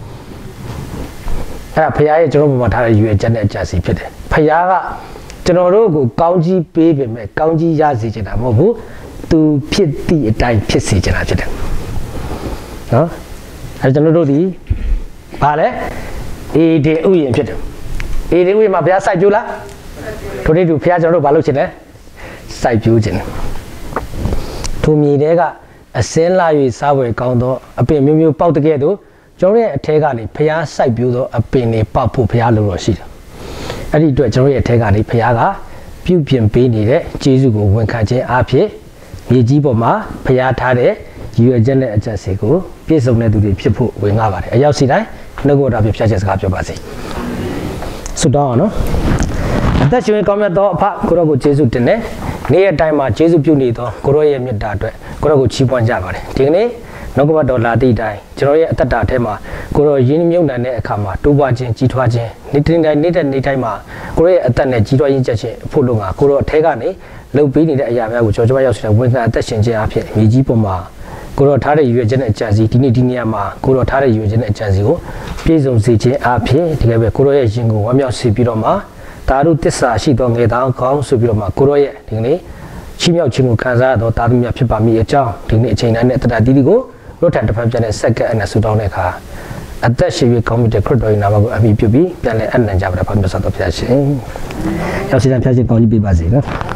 အဲ့ဒါဖခင်ရဲ့ကျွန်တော်ဘုံမှာထားတဲ့ရွေချက်နဲ့အကြစီဖြစ်တယ်ဖခင်ကကျွန်တော်တို့ကိုကောင်းကြီးပေးပေမဲ့ကောင်းကြီးရစေချင်တာမဟုတ်ဘူးသူဖြစ်သည့်အတိုင်းဖြစ်စေချင်တာဖြစ်တယ်နော်အဲ့ကျွန်တော်တို့ဒီဘာလဲအေဒီဥယျာဉ်ဖြစ်တယ်အေဒီဥယျာဉ်မှာဘုရားစိုက်ပြိုးလားထို့နည်းတူဘုရားကျွန်တော်တို့ဘာလုပ်ချင်လဲစိုက်ပြိုးချင်တယ်ထိုမြေတဲကအစင်းလာ၍စားပွဲကောင်းသောအပင်မျိုးမျိုးပေါက်တဲ့ကဲ့သို့ကျွန်တော်ရဲ့အထက်ကနေဘုရားစိုက်ပြိုးသောအပင်တွေပေါက်ဖို့ဘုရားလိုတော်ရှိတယ်အဲ့ဒီအတွက်ကျွန်တော်ရဲ့အထက်ကနေဘုရားကပြုပြင်ပေးနေတဲ့ကျေးဇူးကိုဝန်ခံခြင်းအဖြစ်မြေကြီးပေါ်မှာဘုရားထားတဲ့ရည်ရွယ်ချက်နဲ့အကြံစီကိုပြည့်စုံတဲ့သူတွေဖြစ်ဖို့ဝင်ငါပါတယ်အရောက်စီတိုင်းနှုတ်ကတော်ပြဖြတ်ချက်စကားပြောပါစေဆုတောင်းအောင်နော်အသက်ရှင်ကောင်းမြတ်သောအဖကိုရောကိုကျေးဇူးတင်တယ်နေ့ရက်တိုင်းမှာကျေးဇူးပြုနေသောကိုရောရဲ့မေတ္တာအတွက်ကိုရောကိုချီးမွမ်းကြပါတယ်ဒီကနေ့နှုတ်ကတော်လာသည့်အတိုင်းကျွန်တော်ရဲ့အသက်တာထဲမှာကိုရောရင်းမြုပ်နှံတဲ့အခါမှာတိုးပွားခြင်းကြီးထွားခြင်းနေ့တိုင်းတိုင်းနေ့နေ့တိုင်းမှာကိုရောရဲ့အသက်နဲ့ကြီးထွားရင်းချက်ခြင်းအဖို့လုံးကကိုရောအထက်ကနေလှုပ်ပေးနေတဲ့အရာများကိုကျွန်တော်ကျွန်မရောက်စီတဲ့ဝန်ခံအသက်ရှင်ခြင်းအဖြစ်မြေကြီးပေါ်မှာကိုရောထားတဲ့ရွေချက်နဲ့အကြံစီဒီနေ့ဒီနေရာမှာကိုရောထားတဲ့ရွေချက်နဲ့အကြံစီကိုပြည့်စုံစေခြင်းအဖြစ်ဒီကဲပဲကိုရောရဲ့ရင်ကိုဝမ်းမြောက်စေပြီးတော့မှတာရုတစ္ဆာရှိသောငယ်သားကောင်းဆိုပြီးတော့မှကိုရောရဲ့ဒီကနေ့ချီးမြှောက်ခြင်းကိုခံစားရသောတာသမီများဖြစ်ပါမည်အကြောင်းဒီနေ့အချိန်တိုင်းနဲ့တတတီးတီကိုရို့ထန်တစ်ဖက်ပြန်တဲ့စက္ကန့်အနက်ဆူတောင်းတဲ့အခါအသက်ရှင်ပြီးကောင်းမြတ်တဲ့ခရစ်တော်ရဲ့နာမကိုအမိပြုပြီးပြန်လဲအနံ့ကြပါတဲ့ဘုရားမြတ်စွာဘုရားရှင်ရောက်စီတဲ့ဖျားရှင်ကောင်းကြီးပေးပါစေနော်